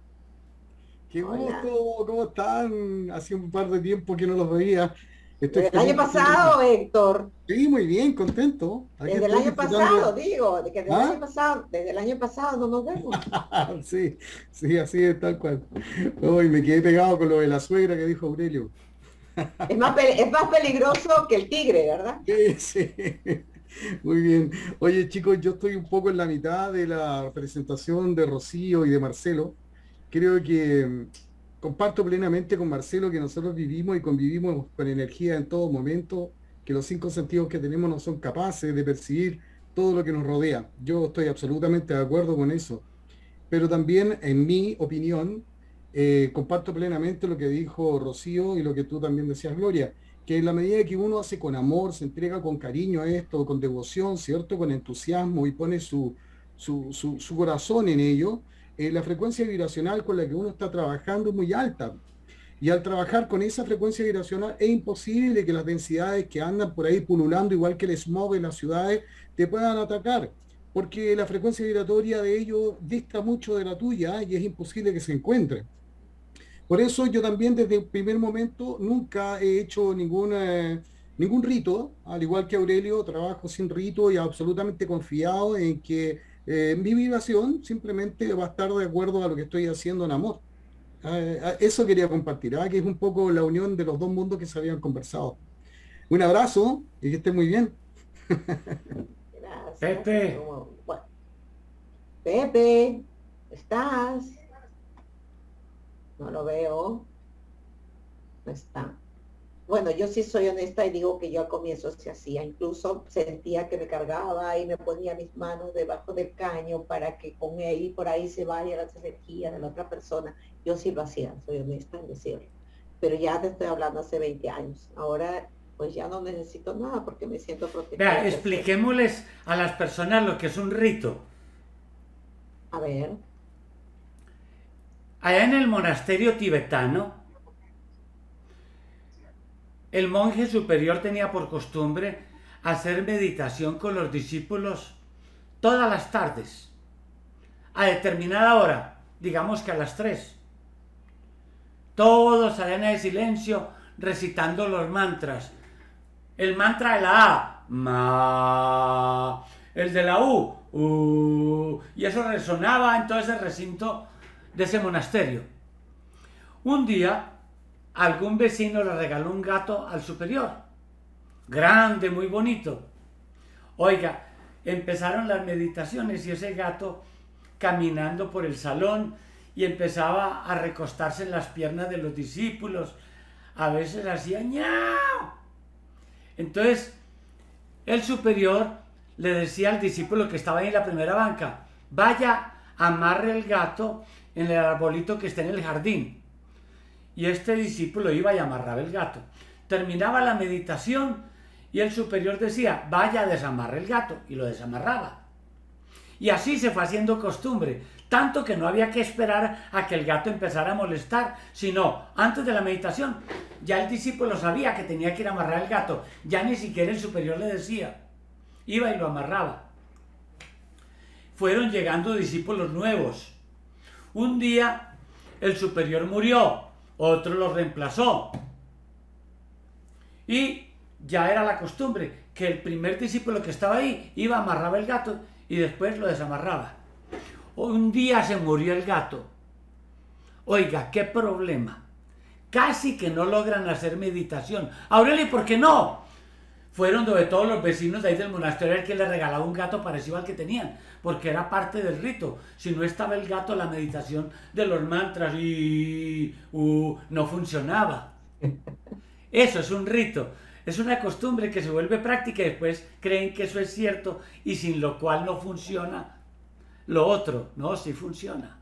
Qué gusto, ¿cómo están? Hace un par de tiempo que no los veía. Estoy Desde el año pasado, Héctor. Sí, muy bien, contento. Aquí desde el año pasado, digo, de que desde, ¿Ah? el año pasado, desde el año pasado no nos vemos. Sí, sí, así es, tal cual. Hoy me quedé pegado con lo de la suegra que dijo Aurelio. Es más, es más peligroso que el tigre, ¿verdad? Sí, sí. Muy bien. Oye, chicos, yo estoy un poco en la mitad de la presentación de Rocío y de Marcelo. Creo que comparto plenamente con Marcelo que nosotros vivimos y convivimos con energía en todo momento, que los cinco sentidos que tenemos no son capaces de percibir todo lo que nos rodea. Yo estoy absolutamente de acuerdo con eso. Pero también, en mi opinión, eh, comparto plenamente lo que dijo Rocío y lo que tú también decías, Gloria, que en la medida que uno hace con amor, se entrega con cariño a esto, con devoción, ¿cierto? Con entusiasmo y pone su, su, su, su corazón en ello, eh, la frecuencia vibracional con la que uno está trabajando es muy alta. Y al trabajar con esa frecuencia vibracional es imposible que las densidades que andan por ahí pululando, igual que el smog en las ciudades, te puedan atacar. Porque la frecuencia vibratoria de ellos dista mucho de la tuya y es imposible que se encuentren. Por eso yo también desde el primer momento nunca he hecho ningún, eh, ningún rito, al igual que Aurelio, trabajo sin rito y absolutamente confiado en que eh, mi vibración simplemente va a estar de acuerdo a lo que estoy haciendo en amor. Eh, eso quería compartir, ¿eh? Que es un poco la unión de los dos mundos que se habían conversado. Un abrazo y que esté muy bien. Gracias. Pepe. Bueno. Pepe, ¿estás? No lo veo. No está. Bueno, yo sí soy honesta y digo que yo al comienzo se hacía. Incluso sentía que me cargaba y me ponía mis manos debajo del caño para que con él por ahí se vaya las energías de la otra persona. Yo sí lo hacía, soy honesta en decirlo. Pero ya te estoy hablando hace veinte años. Ahora pues ya no necesito nada porque me siento protegida. Vea, expliquémosles a las personas lo que es un rito. A ver. Allá en el monasterio tibetano, el monje superior tenía por costumbre hacer meditación con los discípulos todas las tardes, a determinada hora, digamos que a las tres. Todos allá en el silencio recitando los mantras. El mantra de la A, Ma, el de la U, U, y eso resonaba en todo ese recinto de ese monasterio. Un día, algún vecino le regaló un gato al superior, grande, muy bonito. Oiga, empezaron las meditaciones y ese gato caminando por el salón y empezaba a recostarse en las piernas de los discípulos, a veces hacía ñau. Entonces, el superior le decía al discípulo que estaba ahí en la primera banca, vaya, amarre el gato en el arbolito que está en el jardín. Y este discípulo iba y amarraba el gato. Terminaba la meditación y el superior decía, vaya, desamarre el gato, y lo desamarraba. Y así se fue haciendo costumbre, tanto que no había que esperar a que el gato empezara a molestar, sino antes de la meditación, ya el discípulo sabía que tenía que ir a amarrar el gato, ya ni siquiera el superior le decía, iba y lo amarraba. Fueron llegando discípulos nuevos. Un día el superior murió, otro lo reemplazó. Y ya era la costumbre que el primer discípulo que estaba ahí iba, amarraba el gato y después lo desamarraba. Un día se murió el gato. Oiga, qué problema. Casi que no logran hacer meditación. Aurelio, ¿por qué no? Fueron donde todos los vecinos de ahí del monasterio que le regalaba un gato parecido al que tenían, porque era parte del rito. Si no estaba el gato, la meditación de los mantras y uh, no funcionaba. Eso es un rito. Es una costumbre que se vuelve práctica y después creen que eso es cierto y sin lo cual no funciona lo otro. No, sí funciona.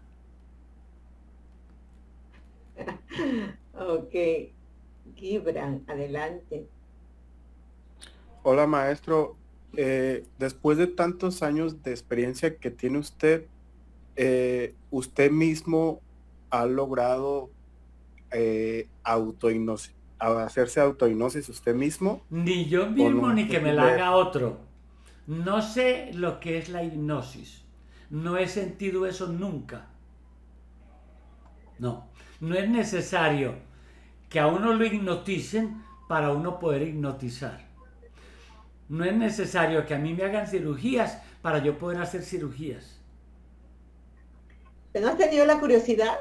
Ok. Gibran, adelante. Hola maestro, eh, después de tantos años de experiencia que tiene usted, eh, ¿usted mismo ha logrado eh, autohipnosis, hacerse autohipnosis usted mismo? Ni yo ¿O mismo no es ni que me la posible? haga otro. No sé lo que es la hipnosis. No he sentido eso nunca. No, no es necesario que a uno lo hipnoticen para uno poder hipnotizar. No es necesario que a mí me hagan cirugías para yo poder hacer cirugías. ¿No has tenido la curiosidad?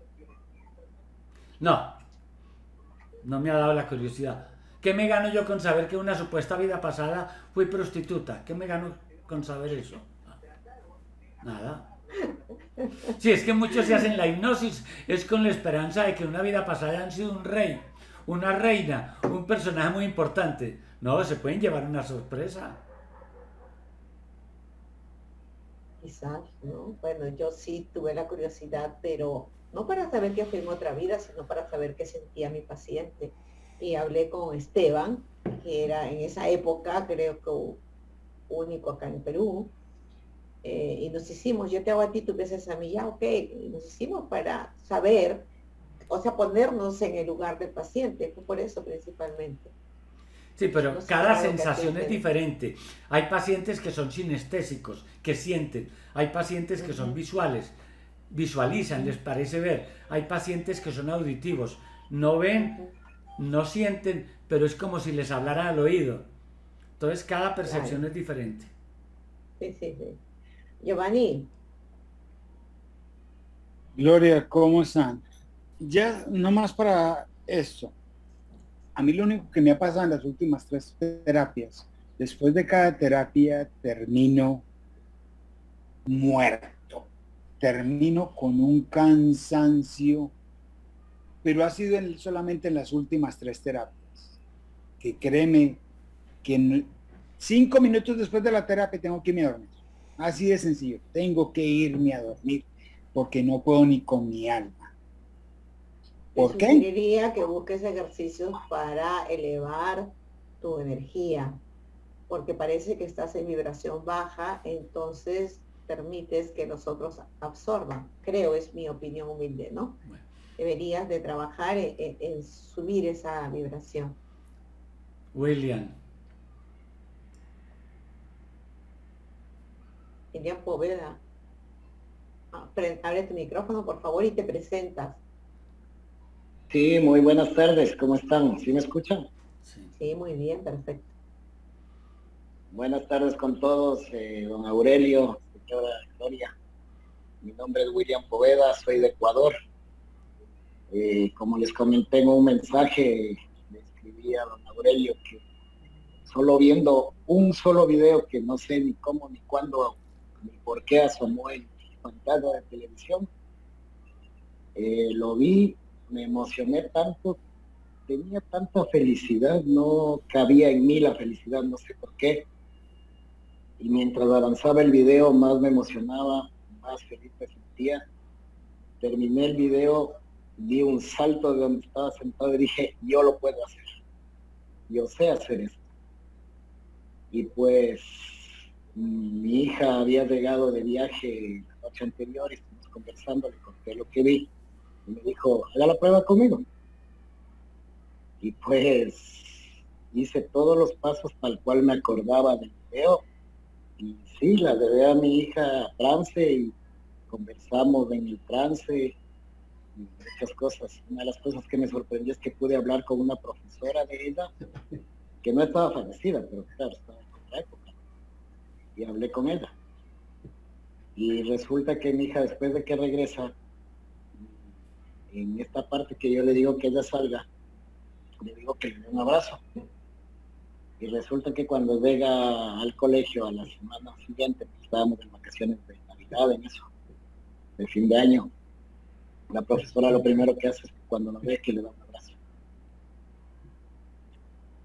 No, no me ha dado la curiosidad. ¿Qué me gano yo con saber que una supuesta vida pasada fui prostituta? ¿Qué me gano con saber eso? Nada. Si es que muchos se hacen la hipnosis, es con la esperanza de que en una vida pasada han sido un rey, una reina, un personaje muy importante. No, se pueden llevar una sorpresa. Quizás, ¿no? Bueno, yo sí tuve la curiosidad, pero no para saber qué fue en otra vida, sino para saber qué sentía mi paciente. Y hablé con Esteban, que era en esa época, creo que único acá en Perú, eh, y nos hicimos, yo te hago a ti, tú piensas a mí, ya, ok, y nos hicimos para saber, o sea, ponernos en el lugar del paciente, fue por eso principalmente. Sí, pero No sé cada si algo que sensación atiende. es diferente. Hay pacientes que son sinestésicos, que sienten. Hay pacientes que son Ujú. visuales, visualizan, les parece ver. Hay pacientes que son auditivos, no ven, Ujú. no sienten, pero es como si les hablara al oído. Entonces cada percepción Claro. es diferente. Sí, sí, sí. Giovanni, Gloria, ¿cómo están? Ya, nomás para esto. A mí lo único que me ha pasado en las últimas tres terapias, después de cada terapia termino muerto. Termino con un cansancio, pero ha sido en, solamente en las últimas tres terapias. Que créeme que no, cinco minutos después de la terapia tengo que irme a dormir. Así de sencillo. Tengo que irme a dormir porque no puedo ni con mi alma. te ¿Por qué? sugeriría que busques ejercicios para elevar tu energía, porque parece que estás en vibración baja, entonces permites que los otros absorban. Creo, es mi opinión humilde, ¿no? Bueno. Deberías de trabajar en, en- en subir esa vibración. William, William Poveda, ah, pre- abre tu micrófono, por favor, y te presentas. Sí, muy buenas tardes, ¿cómo están? ¿Sí me escuchan? sí. Sí, muy bien, perfecto. Buenas tardes con todos, eh, don Aurelio, señora Gloria. Mi nombre es William Poveda, soy de Ecuador. Eh, como les comenté en un mensaje, le escribí a don Aurelio que solo viendo un solo video que no sé ni cómo, ni cuándo, ni por qué asomó en pantalla de televisión, eh, lo vi, me emocioné tanto, tenía tanta felicidad, no cabía en mí la felicidad, no sé por qué. Y mientras avanzaba el video, más me emocionaba, más feliz me sentía. Terminé el video, di un salto de donde estaba sentado y dije, yo lo puedo hacer, yo sé hacer esto. Y pues mi hija había llegado de viaje la noche anterior y estuvimos conversando, le conté lo que vi y me dijo, haga la prueba conmigo. Y pues hice todos los pasos tal cual me acordaba del video. Y sí, la llevé a mi hija a trance y conversamos en el trance y muchas cosas. Una de las cosas que me sorprendió es que pude hablar con una profesora de ella, que no estaba fallecida, pero claro, estaba en otra época. Y hablé con ella. Y resulta que mi hija, después de que regresa, en esta parte que yo le digo que ella salga, le digo que le dé un abrazo. Y resulta que cuando llega al colegio a la semana siguiente, pues estábamos en vacaciones de Navidad, en eso, de fin de año, la profesora lo primero que hace es que cuando lo ve es que le da un abrazo.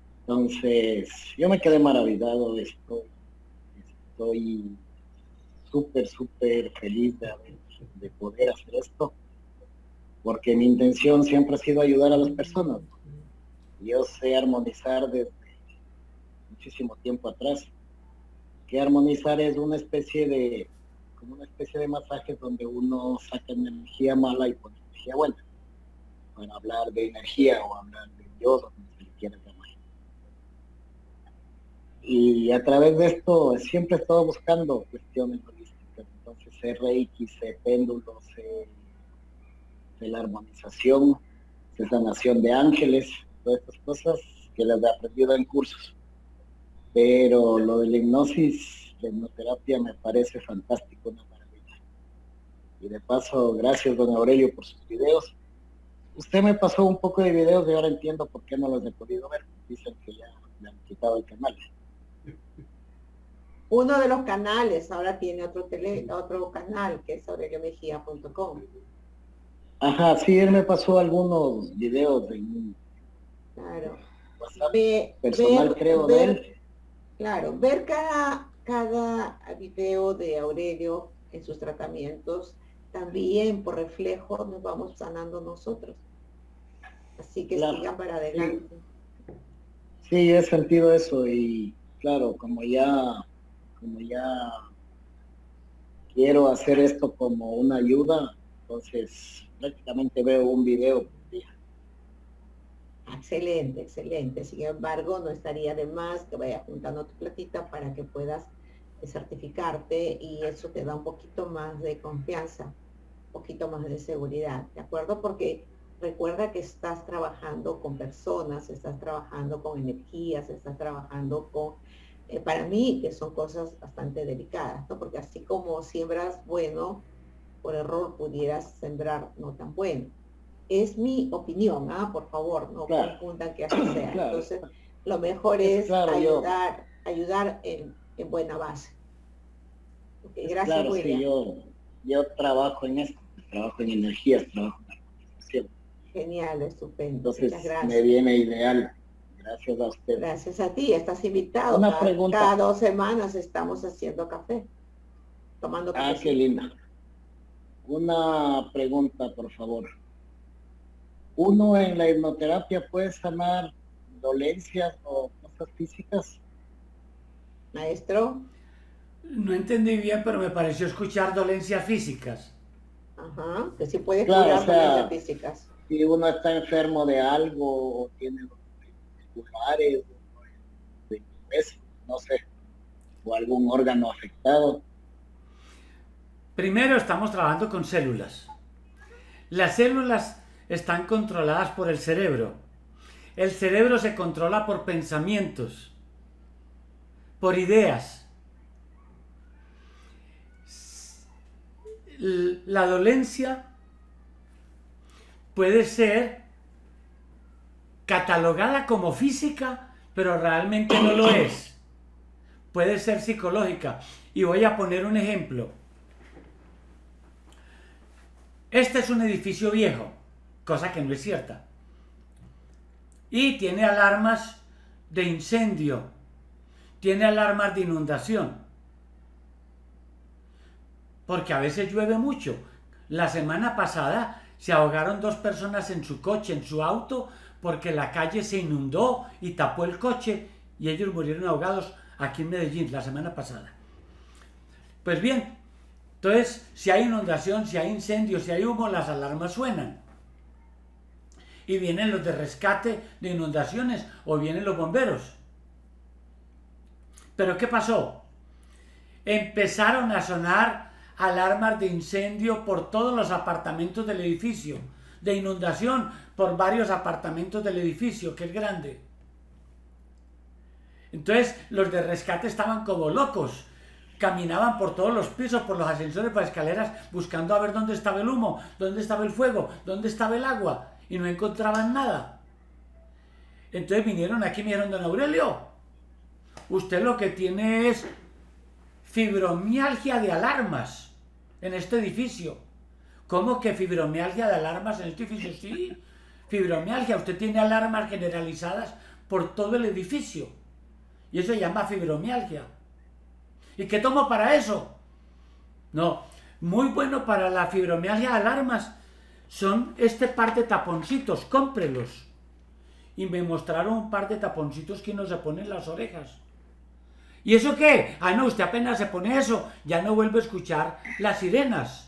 Entonces, yo me quedé maravillado, estoy, estoy súper, súper feliz de, de poder hacer esto, porque mi intención siempre ha sido ayudar a las personas. Yo sé armonizar desde muchísimo tiempo atrás, que armonizar es una especie de, como una especie de masaje donde uno saca energía mala y pone energía buena, para hablar de energía o hablar de Dios, o como se le quiera llamar. Y a través de esto siempre he estado buscando cuestiones holísticas, entonces sé Reiki, sé péndulo, sé, sé la armonización, sé sanación de ángeles, todas estas cosas que las he aprendido en cursos. Pero lo de la hipnosis, la hipnoterapia me parece fantástico, una maravilla. Y de paso, gracias don Aurelio por sus videos. Usted me pasó un poco de videos y ahora entiendo por qué no los he podido ver. Dicen que ya me han quitado el canal. Uno de los canales ahora tiene otro tele, otro canal que es aurelio mejía punto com. Ajá, sí, él me pasó algunos videos de claro. WhatsApp Ve, personal, ver, creo, ver, de él. Claro, ver cada, cada video de Aurelio en sus tratamientos, también por reflejo nos vamos sanando nosotros. Así que Claro, sigan para adelante. Sí. sí, he sentido eso y claro, como ya, como ya quiero hacer esto como una ayuda, entonces prácticamente veo un video por día. Excelente, excelente. Sin embargo, no estaría de más que vayas juntando tu platita para que puedas certificarte y eso te da un poquito más de confianza, un poquito más de seguridad, ¿de acuerdo? Porque recuerda que estás trabajando con personas, estás trabajando con energías, estás trabajando con, eh, para mí, que son cosas bastante delicadas, ¿no? Porque así como siembras bueno, por error pudieras sembrar no tan bueno. Es mi opinión, ¿ah? Por favor, no claro. confundan que así sea. Claro. Entonces, lo mejor es claro, ayudar, yo. ayudar en, en buena base. Okay, gracias, claro, William. Sí, yo, yo trabajo en esto, trabajo en energías, trabajo en armonización. Genial, estupendo. Entonces, muchas gracias. me viene ideal. Gracias a usted. Gracias a ti, estás invitado. Una cada, pregunta. Cada dos semanas estamos haciendo café, tomando café. Ah, qué linda. Una pregunta, por favor. ¿Uno en la hipnoterapia puede sanar dolencias o cosas físicas? Maestro. No entendí bien, pero me pareció escuchar dolencias físicas. Ajá, que sí puede claro, curar o sea, dolencias físicas. Si uno está enfermo de algo o tiene musculares, no sé, o algún órgano afectado. Primero estamos trabajando con células. Las células están controladas por el cerebro. El cerebro se controla por pensamientos, por ideas. La dolencia puede ser catalogada como física, pero realmente no lo es. Puede ser psicológica. Y voy a poner un ejemplo. Este es un edificio viejo, cosa que no es cierta. Y tiene alarmas de incendio, tiene alarmas de inundación. Porque a veces llueve mucho. La semana pasada se ahogaron dos personas en su coche, en su auto, porque la calle se inundó y tapó el coche y ellos murieron ahogados aquí en Medellín la semana pasada. Pues bien, entonces si hay inundación, si hay incendio, si hay humo, las alarmas suenan. Y vienen los de rescate de inundaciones o vienen los bomberos. ¿Pero qué pasó? Empezaron a sonar alarmas de incendio por todos los apartamentos del edificio, de inundación por varios apartamentos del edificio, que es grande. Entonces los de rescate estaban como locos, caminaban por todos los pisos, por los ascensores, por las escaleras, buscando a ver dónde estaba el humo, dónde estaba el fuego, dónde estaba el agua, y no encontraban nada. Entonces vinieron aquí y me dijeron: don Aurelio, usted lo que tiene es fibromialgia de alarmas en este edificio. ¿Cómo que fibromialgia de alarmas en este edificio? Sí, fibromialgia, usted tiene alarmas generalizadas por todo el edificio y eso se llama fibromialgia. ¿Y qué tomo para eso? No, muy bueno para la fibromialgia de alarmas son este par de taponcitos, cómprelos. Y me mostraron un par de taponcitos que uno se pone en las orejas. ¿Y eso qué? Ah, no, usted apenas se pone eso, ya no vuelve a escuchar las sirenas.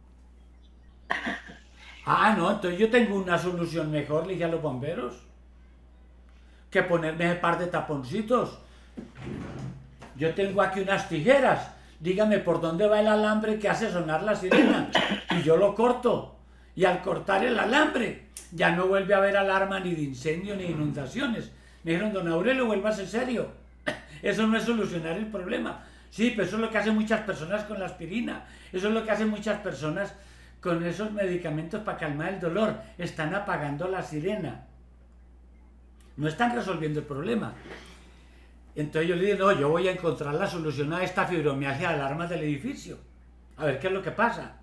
Ah, no, entonces yo tengo una solución mejor, le dije a los bomberos, que ponerme ese par de taponcitos. Yo tengo aquí unas tijeras, dígame por dónde va el alambre que hace sonar la sirena, y yo lo corto. Y al cortar el alambre, ya no vuelve a haber alarma ni de incendio ni de inundaciones. Me dijeron, don Aurelio, vuélvase serio. Eso no es solucionar el problema. Sí, pero eso es lo que hacen muchas personas con la aspirina. Eso es lo que hacen muchas personas con esos medicamentos para calmar el dolor. Están apagando la sirena. No están resolviendo el problema. Entonces yo le dije, no, yo voy a encontrar la solución a esta fibromialgia de alarmas del edificio. A ver qué es lo que pasa.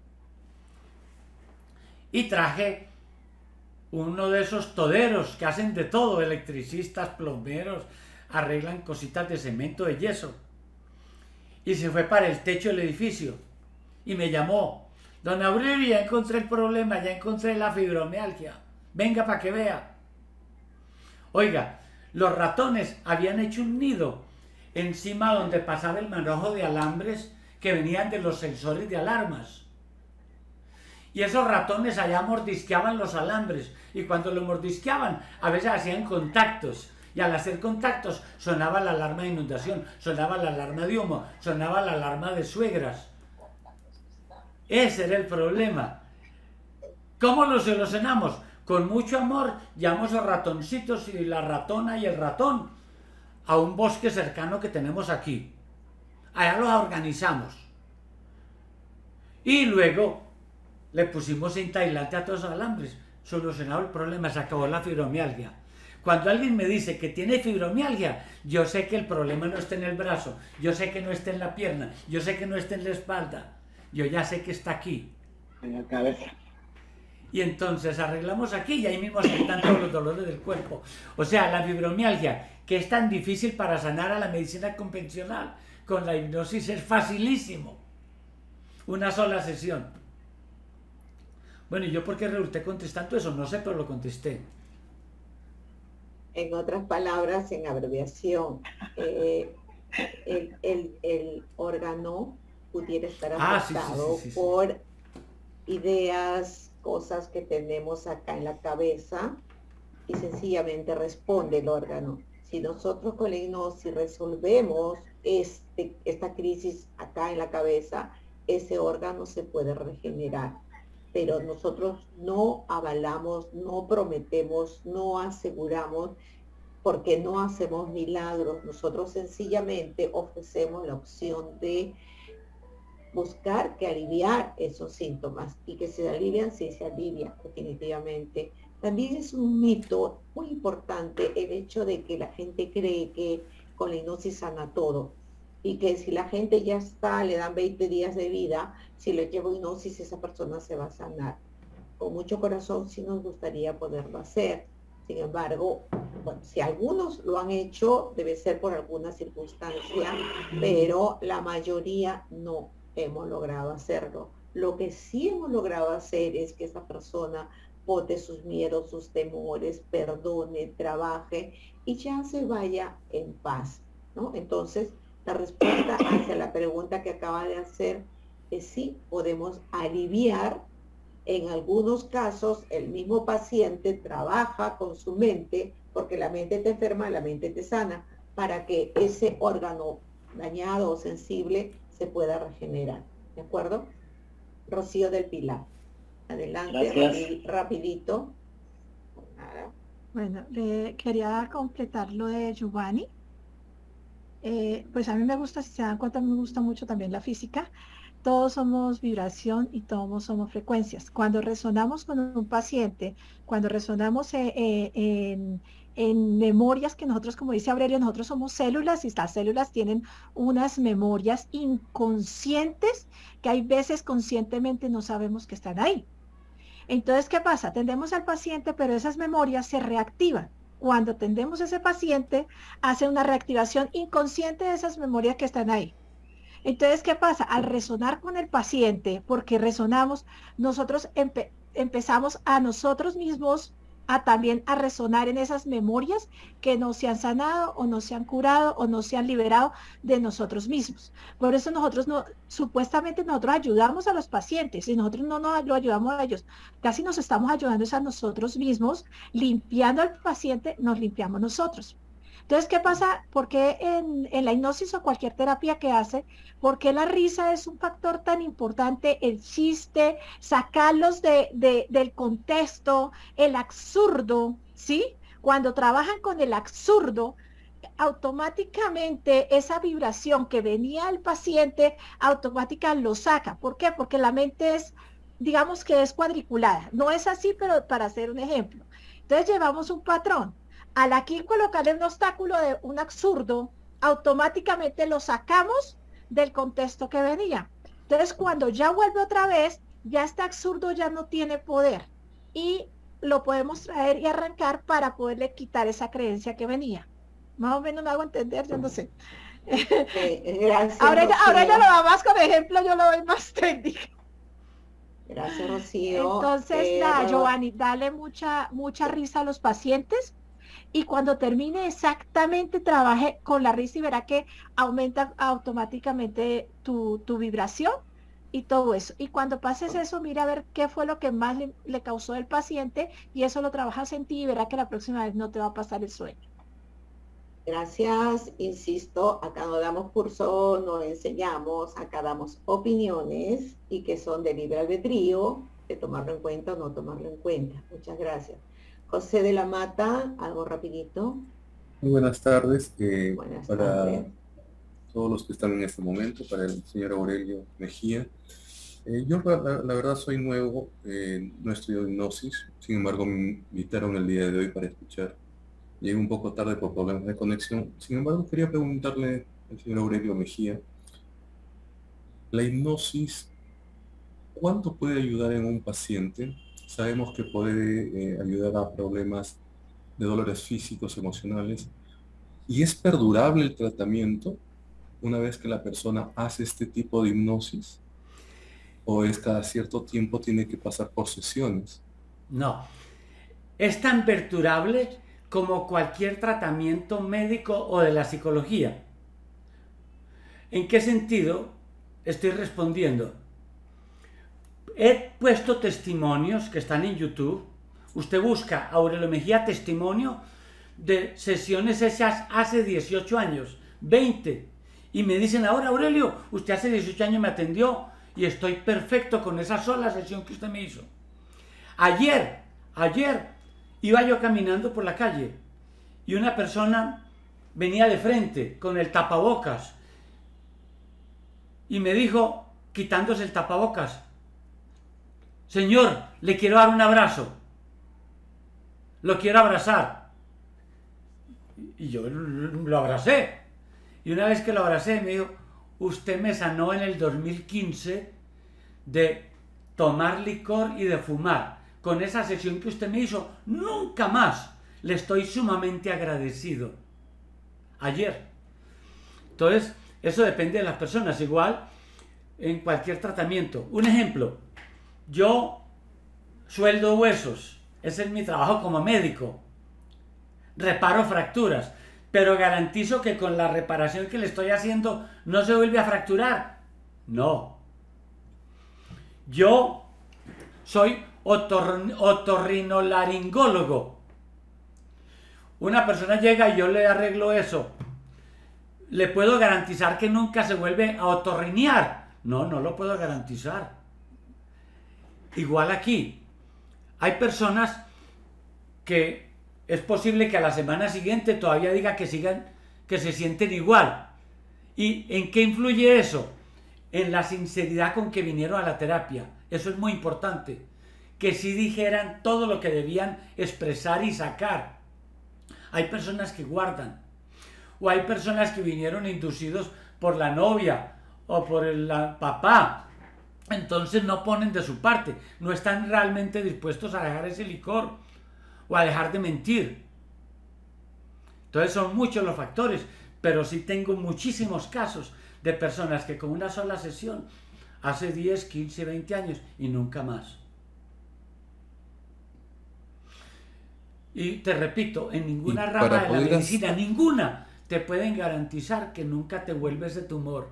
Y traje uno de esos toderos que hacen de todo, electricistas, plomeros, arreglan cositas de cemento, de yeso. Y se fue para el techo del edificio. Y me llamó, don Aurelio, ya encontré el problema, ya encontré la fibromialgia. Venga para que vea. Oiga, los ratones habían hecho un nido encima donde pasaba el manojo de alambres que venían de los sensores de alarmas. Y esos ratones allá mordisqueaban los alambres, y cuando los mordisqueaban, a veces hacían contactos, y al hacer contactos sonaba la alarma de inundación, sonaba la alarma de humo, sonaba la alarma de suegras. Ese era el problema. ¿Cómo lo solucionamos? Con mucho amor, llevamos a ratoncitos y la ratona y el ratón a un bosque cercano que tenemos aquí. Allá los organizamos. Y luego le pusimos cinta aislante a todos los alambres. Solucionado el problema, se acabó la fibromialgia. Cuando alguien me dice que tiene fibromialgia, yo sé que el problema no está en el brazo, yo sé que no está en la pierna, yo sé que no está en la espalda, yo ya sé que está aquí. En la cabeza. Y entonces arreglamos aquí y ahí mismo se quitan todos los dolores del cuerpo. O sea, la fibromialgia, que es tan difícil para sanar a la medicina convencional, con la hipnosis es facilísimo. Una sola sesión. Bueno, ¿y yo por qué resulté contestando eso? No sé, pero lo contesté. En otras palabras, en abreviación, eh, el, el, el órgano pudiera estar afectado ah, sí, sí, sí, sí, por sí. ideas, cosas que tenemos acá en la cabeza, y sencillamente responde el órgano. Si nosotros con la hipnosis resolvemos este, esta crisis acá en la cabeza, ese órgano se puede regenerar. Pero nosotros no avalamos, no prometemos, no aseguramos, porque no hacemos milagros. Nosotros sencillamente ofrecemos la opción de buscar que aliviar esos síntomas, y que se alivian, sí se alivian definitivamente. También es un mito muy importante el hecho de que la gente cree que con la hipnosis sana todo, y que si la gente ya está, le dan veinte días de vida, si le llevo hipnosis, esa persona se va a sanar. Con mucho corazón sí nos gustaría poderlo hacer. Sin embargo, bueno, si algunos lo han hecho, debe ser por alguna circunstancia, pero la mayoría no hemos logrado hacerlo. Lo que sí hemos logrado hacer es que esa persona bote sus miedos, sus temores, perdone, trabaje y ya se vaya en paz, ¿no? Entonces, la respuesta hacia la pregunta que acaba de hacer es sí, podemos aliviar. En algunos casos, el mismo paciente trabaja con su mente, porque la mente te enferma, la mente te sana, para que ese órgano dañado o sensible se pueda regenerar. ¿De acuerdo? Rocío del Pilar. Adelante, rapi, rapidito. Nada. Bueno, le quería completar lo de Giovanni. Eh, pues a mí me gusta, si se dan cuenta, me gusta mucho también la física. Todos somos vibración y todos somos frecuencias. Cuando resonamos con un paciente, cuando resonamos eh, eh, en, en memorias que nosotros, como dice Aurelio, nosotros somos células, y estas células tienen unas memorias inconscientes que hay veces conscientemente no sabemos que están ahí. Entonces, ¿qué pasa? Atendemos al paciente, pero esas memorias se reactivan. Cuando atendemos a ese paciente, hace una reactivación inconsciente de esas memorias que están ahí. Entonces, ¿qué pasa? Al resonar con el paciente, porque resonamos, nosotros empe empezamos a nosotros mismos a también a resonar en esas memorias que no se han sanado o no se han curado o no se han liberado de nosotros mismos. Por eso nosotros no, supuestamente nosotros ayudamos a los pacientes y nosotros no nos lo ayudamos a ellos. Casi nos estamos ayudando a nosotros mismos, limpiando al paciente, nos limpiamos nosotros. Entonces, ¿qué pasa? ¿Por qué en, en la hipnosis o cualquier terapia que hace, por qué la risa es un factor tan importante, el chiste, sacarlos de, de, del contexto, el absurdo, ¿sí? Cuando trabajan con el absurdo, automáticamente esa vibración que venía al paciente, automática lo saca. ¿Por qué? Porque la mente es, digamos que es cuadriculada. No es así, pero para hacer un ejemplo. Entonces llevamos un patrón. Al aquí colocarle un obstáculo de un absurdo, automáticamente lo sacamos del contexto que venía. Entonces, cuando ya vuelve otra vez, ya este absurdo ya no tiene poder y lo podemos traer y arrancar para poderle quitar esa creencia que venía. Más o menos me hago entender, yo no sé. Okay, gracias, ahora, ya, ahora ya lo va más con ejemplo, yo lo doy más técnica. Gracias, Rocío. Entonces, eh, nada, Giovanni, dale mucha, mucha risa a los pacientes. Y cuando termine exactamente, trabaje con la risa y verá que aumenta automáticamente tu, tu vibración y todo eso. Y cuando pases eso, mira a ver qué fue lo que más le, le causó al paciente y eso lo trabajas en ti y verá que la próxima vez no te va a pasar el sueño. Gracias, insisto, acá no damos curso, no enseñamos, acá damos opiniones y que son de libre albedrío, de tomarlo en cuenta o no tomarlo en cuenta. Muchas gracias. José de la Mata, algo rapidito. Muy buenas tardes. Eh, buenas para tardes. todos los que están en este momento, para el señor Aurelio Mejía. Eh, yo la, la verdad soy nuevo, eh, no estudio hipnosis, sin embargo me invitaron el día de hoy para escuchar. Llegué un poco tarde por problemas de conexión, sin embargo quería preguntarle al señor Aurelio Mejía, la hipnosis, ¿cuánto puede ayudar en un paciente? Sabemos que puede eh, ayudar a problemas de dolores físicos, emocionales. ¿Y es perdurable el tratamiento una vez que la persona hace este tipo de hipnosis? ¿O es cada cierto tiempo tiene que pasar por sesiones? No. Es tan perdurable como cualquier tratamiento médico o de la psicología. ¿En qué sentido estoy respondiendo? He puesto testimonios que están en YouTube. Usted busca Aurelio Mejía testimonio de sesiones hechas hace dieciocho años, veinte. Y me dicen ahora, Aurelio, usted hace dieciocho años me atendió y estoy perfecto con esa sola sesión que usted me hizo. Ayer, ayer iba yo caminando por la calle y una persona venía de frente con el tapabocas y me dijo, quitándose el tapabocas, señor, le quiero dar un abrazo, lo quiero abrazar. Y yo lo abracé. Y una vez que lo abracé, me dijo, usted me sanó en el dos mil quince de tomar licor y de fumar. Con esa sesión que usted me hizo, nunca más. Le estoy sumamente agradecido. Ayer. Entonces, eso depende de las personas. Igual, en cualquier tratamiento. Un ejemplo. Yo sueldo huesos, ese es mi trabajo como médico, reparo fracturas, pero garantizo que con la reparación que le estoy haciendo no se vuelve a fracturar. No. Yo soy otor otorrinolaringólogo. Una persona llega y yo le arreglo eso. ¿Le puedo garantizar que nunca se vuelve a otorrinear? No, no lo puedo garantizar. Igual aquí, hay personas que es posible que a la semana siguiente todavía diga que sigan, que se sienten igual. ¿Y en qué influye eso? En la sinceridad con que vinieron a la terapia. Eso es muy importante. Que sí dijeran todo lo que debían expresar y sacar. Hay personas que guardan. O hay personas que vinieron inducidos por la novia o por el la, papá. Entonces no ponen de su parte, no están realmente dispuestos a dejar ese licor o a dejar de mentir. Entonces son muchos los factores, pero sí tengo muchísimos casos de personas que con una sola sesión hace diez, quince, veinte años y nunca más. Y te repito, en ninguna rama de la medicina, ninguna, te pueden garantizar que nunca te vuelves de tumor.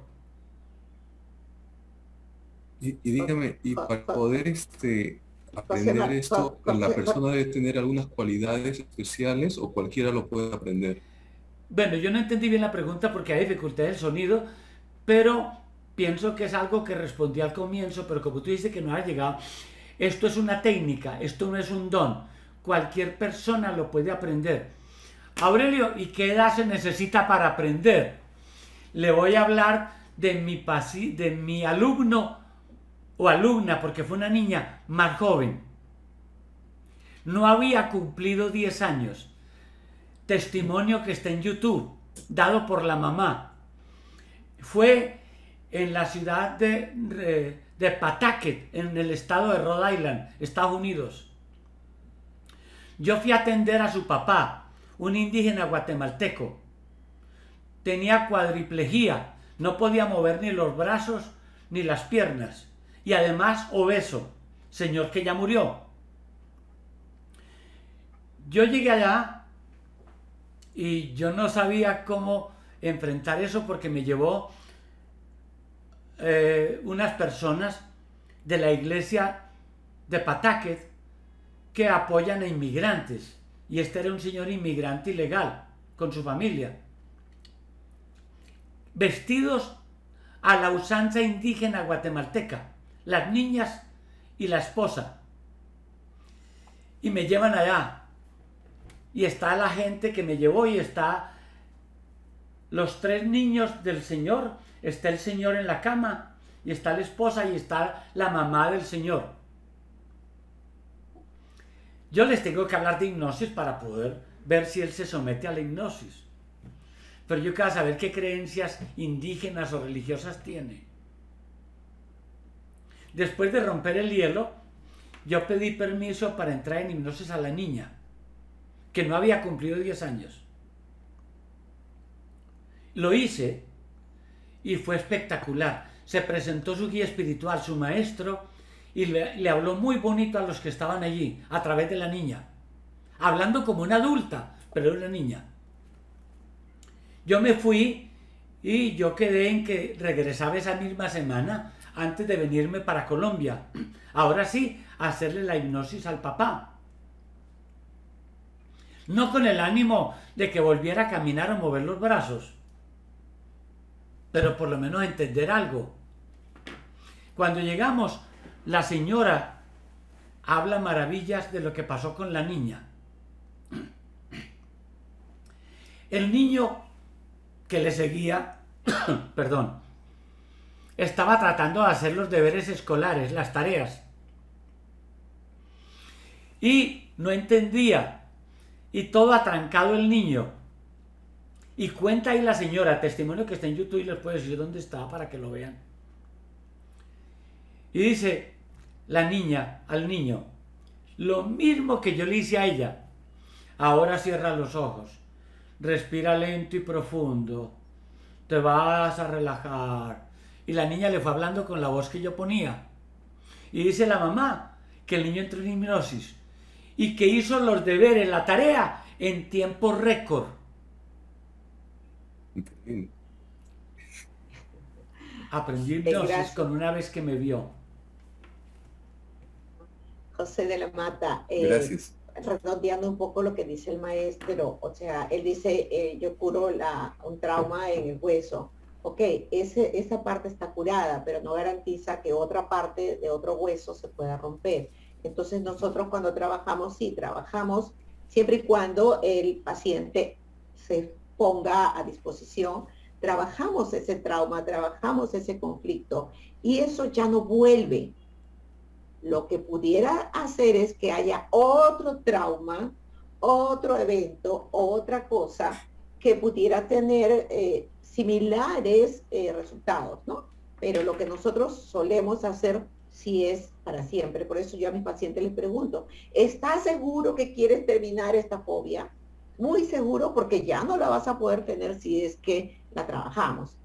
Y, y dígame, y para poder este, aprender esto, ¿la persona debe tener algunas cualidades especiales o cualquiera lo puede aprender? Bueno, yo no entendí bien la pregunta porque hay dificultad del sonido, pero pienso que es algo que respondí al comienzo, pero como tú dices que no ha llegado, esto es una técnica, esto no es un don. Cualquier persona lo puede aprender. Aurelio, ¿y qué edad se necesita para aprender? Le voy a hablar de mi, pasi de mi alumno o alumna, porque fue una niña más joven. No había cumplido diez años. Testimonio que está en YouTube, dado por la mamá. Fue en la ciudad de, de, de Pawtucket, en el estado de Rhode Island, Estados Unidos. Yo fui a atender a su papá, un indígena guatemalteco. Tenía cuadriplejía, no podía mover ni los brazos ni las piernas. Y además obeso, señor que ya murió. Yo llegué allá y yo no sabía cómo enfrentar eso porque me llevó eh, unas personas de la iglesia de Pawtucket que apoyan a inmigrantes, y este era un señor inmigrante ilegal con su familia, vestidos a la usanza indígena guatemalteca, las niñas y la esposa, y me llevan allá, y está la gente que me llevó, y está los tres niños del señor, está el señor en la cama, y está la esposa, y está la mamá del señor. Yo les tengo que hablar de hipnosis para poder ver si él se somete a la hipnosis. Pero yo quiero saber qué creencias indígenas o religiosas tiene. Después de romper el hielo, yo pedí permiso para entrar en hipnosis a la niña, que no había cumplido diez años. Lo hice y fue espectacular. Se presentó su guía espiritual, su maestro, y le, le habló muy bonito a los que estaban allí, a través de la niña, hablando como una adulta, pero era una niña. Yo me fui y yo quedé en que regresaba esa misma semana antes de venirme para Colombia. Ahora sí, a hacerle la hipnosis al papá. No con el ánimo de que volviera a caminar o mover los brazos, pero por lo menos entender algo. Cuando llegamos, la señora habla maravillas de lo que pasó con la niña. El niño que le seguía, perdón, estaba tratando de hacer los deberes escolares, las tareas, y no entendía, y todo atrancado el niño. Y cuenta ahí la señora, testimonio que está en YouTube y les puedo decir dónde está para que lo vean. Y dice la niña al niño, lo mismo que yo le hice a ella. Ahora cierra los ojos, respira lento y profundo, te vas a relajar. Y la niña le fue hablando con la voz que yo ponía. Y dice la mamá que el niño entró en hipnosis y que hizo los deberes, la tarea, en tiempo récord. Aprendí hipnosis con una vez que me vio. José de la Mata, eh, gracias. Redondeando un poco lo que dice el maestro, o sea, él dice, eh, yo curo la, un trauma en el hueso. Ok, ese, esa parte está curada, pero no garantiza que otra parte de otro hueso se pueda romper. Entonces nosotros cuando trabajamos, sí, trabajamos siempre y cuando el paciente se ponga a disposición, trabajamos ese trauma, trabajamos ese conflicto y eso ya no vuelve. Lo que pudiera hacer es que haya otro trauma, otro evento, otra cosa que pudiera tener eh, similares eh, resultados, ¿no? Pero lo que nosotros solemos hacer sí es para siempre. Por eso yo a mis pacientes les pregunto, ¿estás seguro que quieres terminar esta fobia? Muy seguro, porque ya no la vas a poder tener si es que la trabajamos.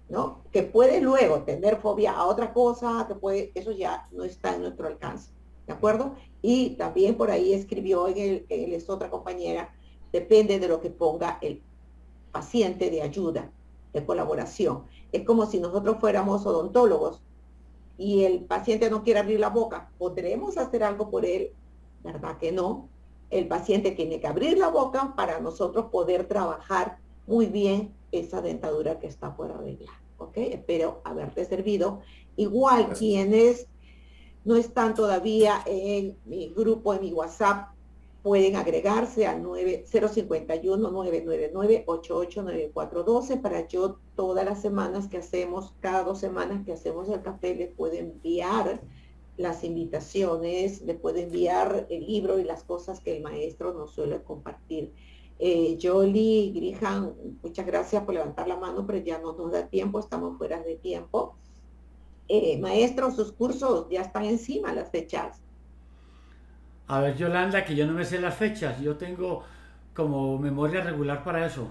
¿no? Que puede luego tener fobia a otra cosa, que puede, eso ya no está en nuestro alcance, ¿de acuerdo? Y también por ahí escribió en el, en el otra compañera, depende de lo que ponga el paciente de ayuda, de colaboración. Es como si nosotros fuéramos odontólogos y el paciente no quiere abrir la boca, ¿podremos hacer algo por él? ¿Verdad que no? El paciente tiene que abrir la boca para nosotros poder trabajar muy bien esa dentadura que está por arreglar, ¿ok? Espero haberte servido. Igual Gracias. Quienes no están todavía en mi grupo, en mi WhatsApp, pueden agregarse al cero cinco uno, nueve nueve nueve, ocho ocho nueve cuatro uno dos para yo todas las semanas que hacemos, cada dos semanas que hacemos el café, les puedo enviar las invitaciones, les puedo enviar el libro y las cosas que el maestro nos suele compartir. Eh, Jolie, Grijan, muchas gracias por levantar la mano, pero ya no nos da tiempo, estamos fuera de tiempo. Eh, maestro, sus cursos ya están encima, las fechas. A ver, Yolanda, que yo no me sé las fechas, yo tengo como memoria regular para eso.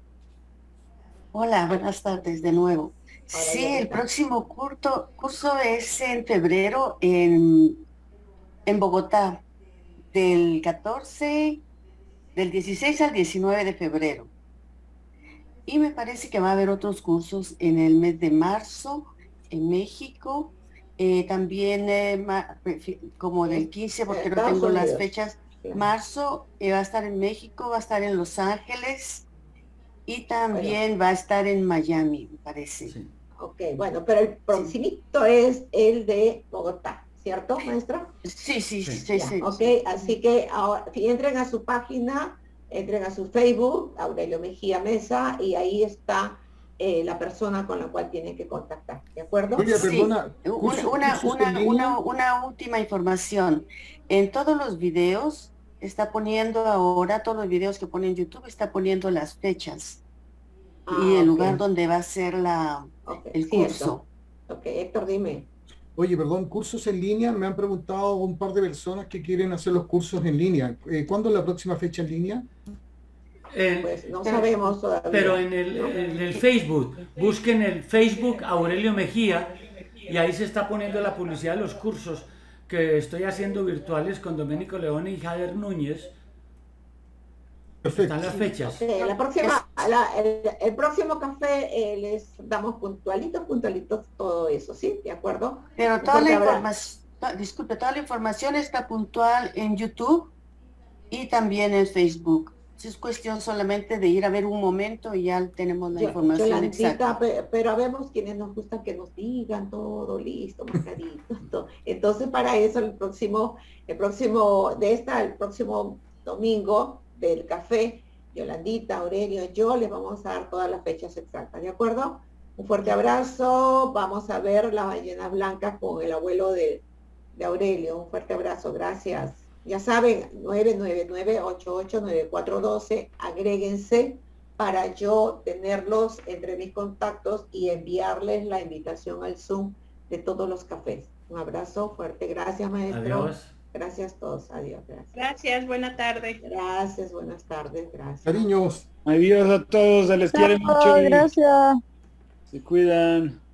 Hola, buenas tardes de nuevo. Hola, sí, el próximo curso, curso es en febrero en, en Bogotá, del catorce, del dieciséis al diecinueve de febrero. Y me parece que va a haber otros cursos en el mes de marzo, en México, eh, también eh, ma, como del quince, porque no tengo las fechas. Marzo eh, va a estar en México, va a estar en Los Ángeles y también bueno. va a estar en Miami, me parece. Sí. Ok, bueno, pero el próximito sí. es el de Bogotá, ¿cierto, maestra? Sí, sí, sí. sí, sí ok, sí. así que ahora, si entren a su página, entren a su Facebook, Aurelio Mejía Mesa, y ahí está eh, la persona con la cual tienen que contactar, ¿de acuerdo? Oye, sí. perdona. Una, una, una, una, una última información. En todos los videos, está poniendo ahora, todos los videos que pone en YouTube, está poniendo las fechas. Ah, y el okay. lugar donde va a ser la, okay, el curso. Ok, Héctor, dime. Oye, perdón, cursos en línea, me han preguntado un par de personas que quieren hacer los cursos en línea. Eh, ¿Cuándo es la próxima fecha en línea? Eh, pues no sabemos todavía. Pero en el, en el Facebook, busquen el Facebook Aurelio Mejía y ahí se está poniendo la publicidad de los cursos que estoy haciendo virtuales con Domenico Leone y Jader Núñez. Perfecto. Están las fechas. Okay, la próxima, la, el, el próximo café eh, les damos puntualitos, puntualitos, todo eso, ¿sí? ¿De acuerdo? Pero toda la información, disculpe, toda la información está puntual en YouTube y también en Facebook. Es cuestión solamente de ir a ver un momento y ya tenemos la yo, información yo la exacta. Pero, pero habemos quienes nos gustan que nos digan todo listo, marcadito, todo. Entonces para eso el próximo, el próximo, de esta, el próximo domingo del café, Yolandita, Aurelio, yo les vamos a dar todas las fechas exactas, ¿de acuerdo? Un fuerte abrazo, vamos a ver las ballenas blancas con el abuelo de, de Aurelio, un fuerte abrazo, gracias. Ya saben, nueve nueve nueve, ocho ocho nueve cuatro uno dos, agréguense para yo tenerlos entre mis contactos y enviarles la invitación al Zoom de todos los cafés. Un abrazo fuerte, gracias maestro. Adiós. Gracias a todos, adiós. Gracias, gracias buena tarde. Gracias, buenas tardes, gracias. Cariños. Adiós a todos, se les quiere mucho. Gracias. Se cuidan.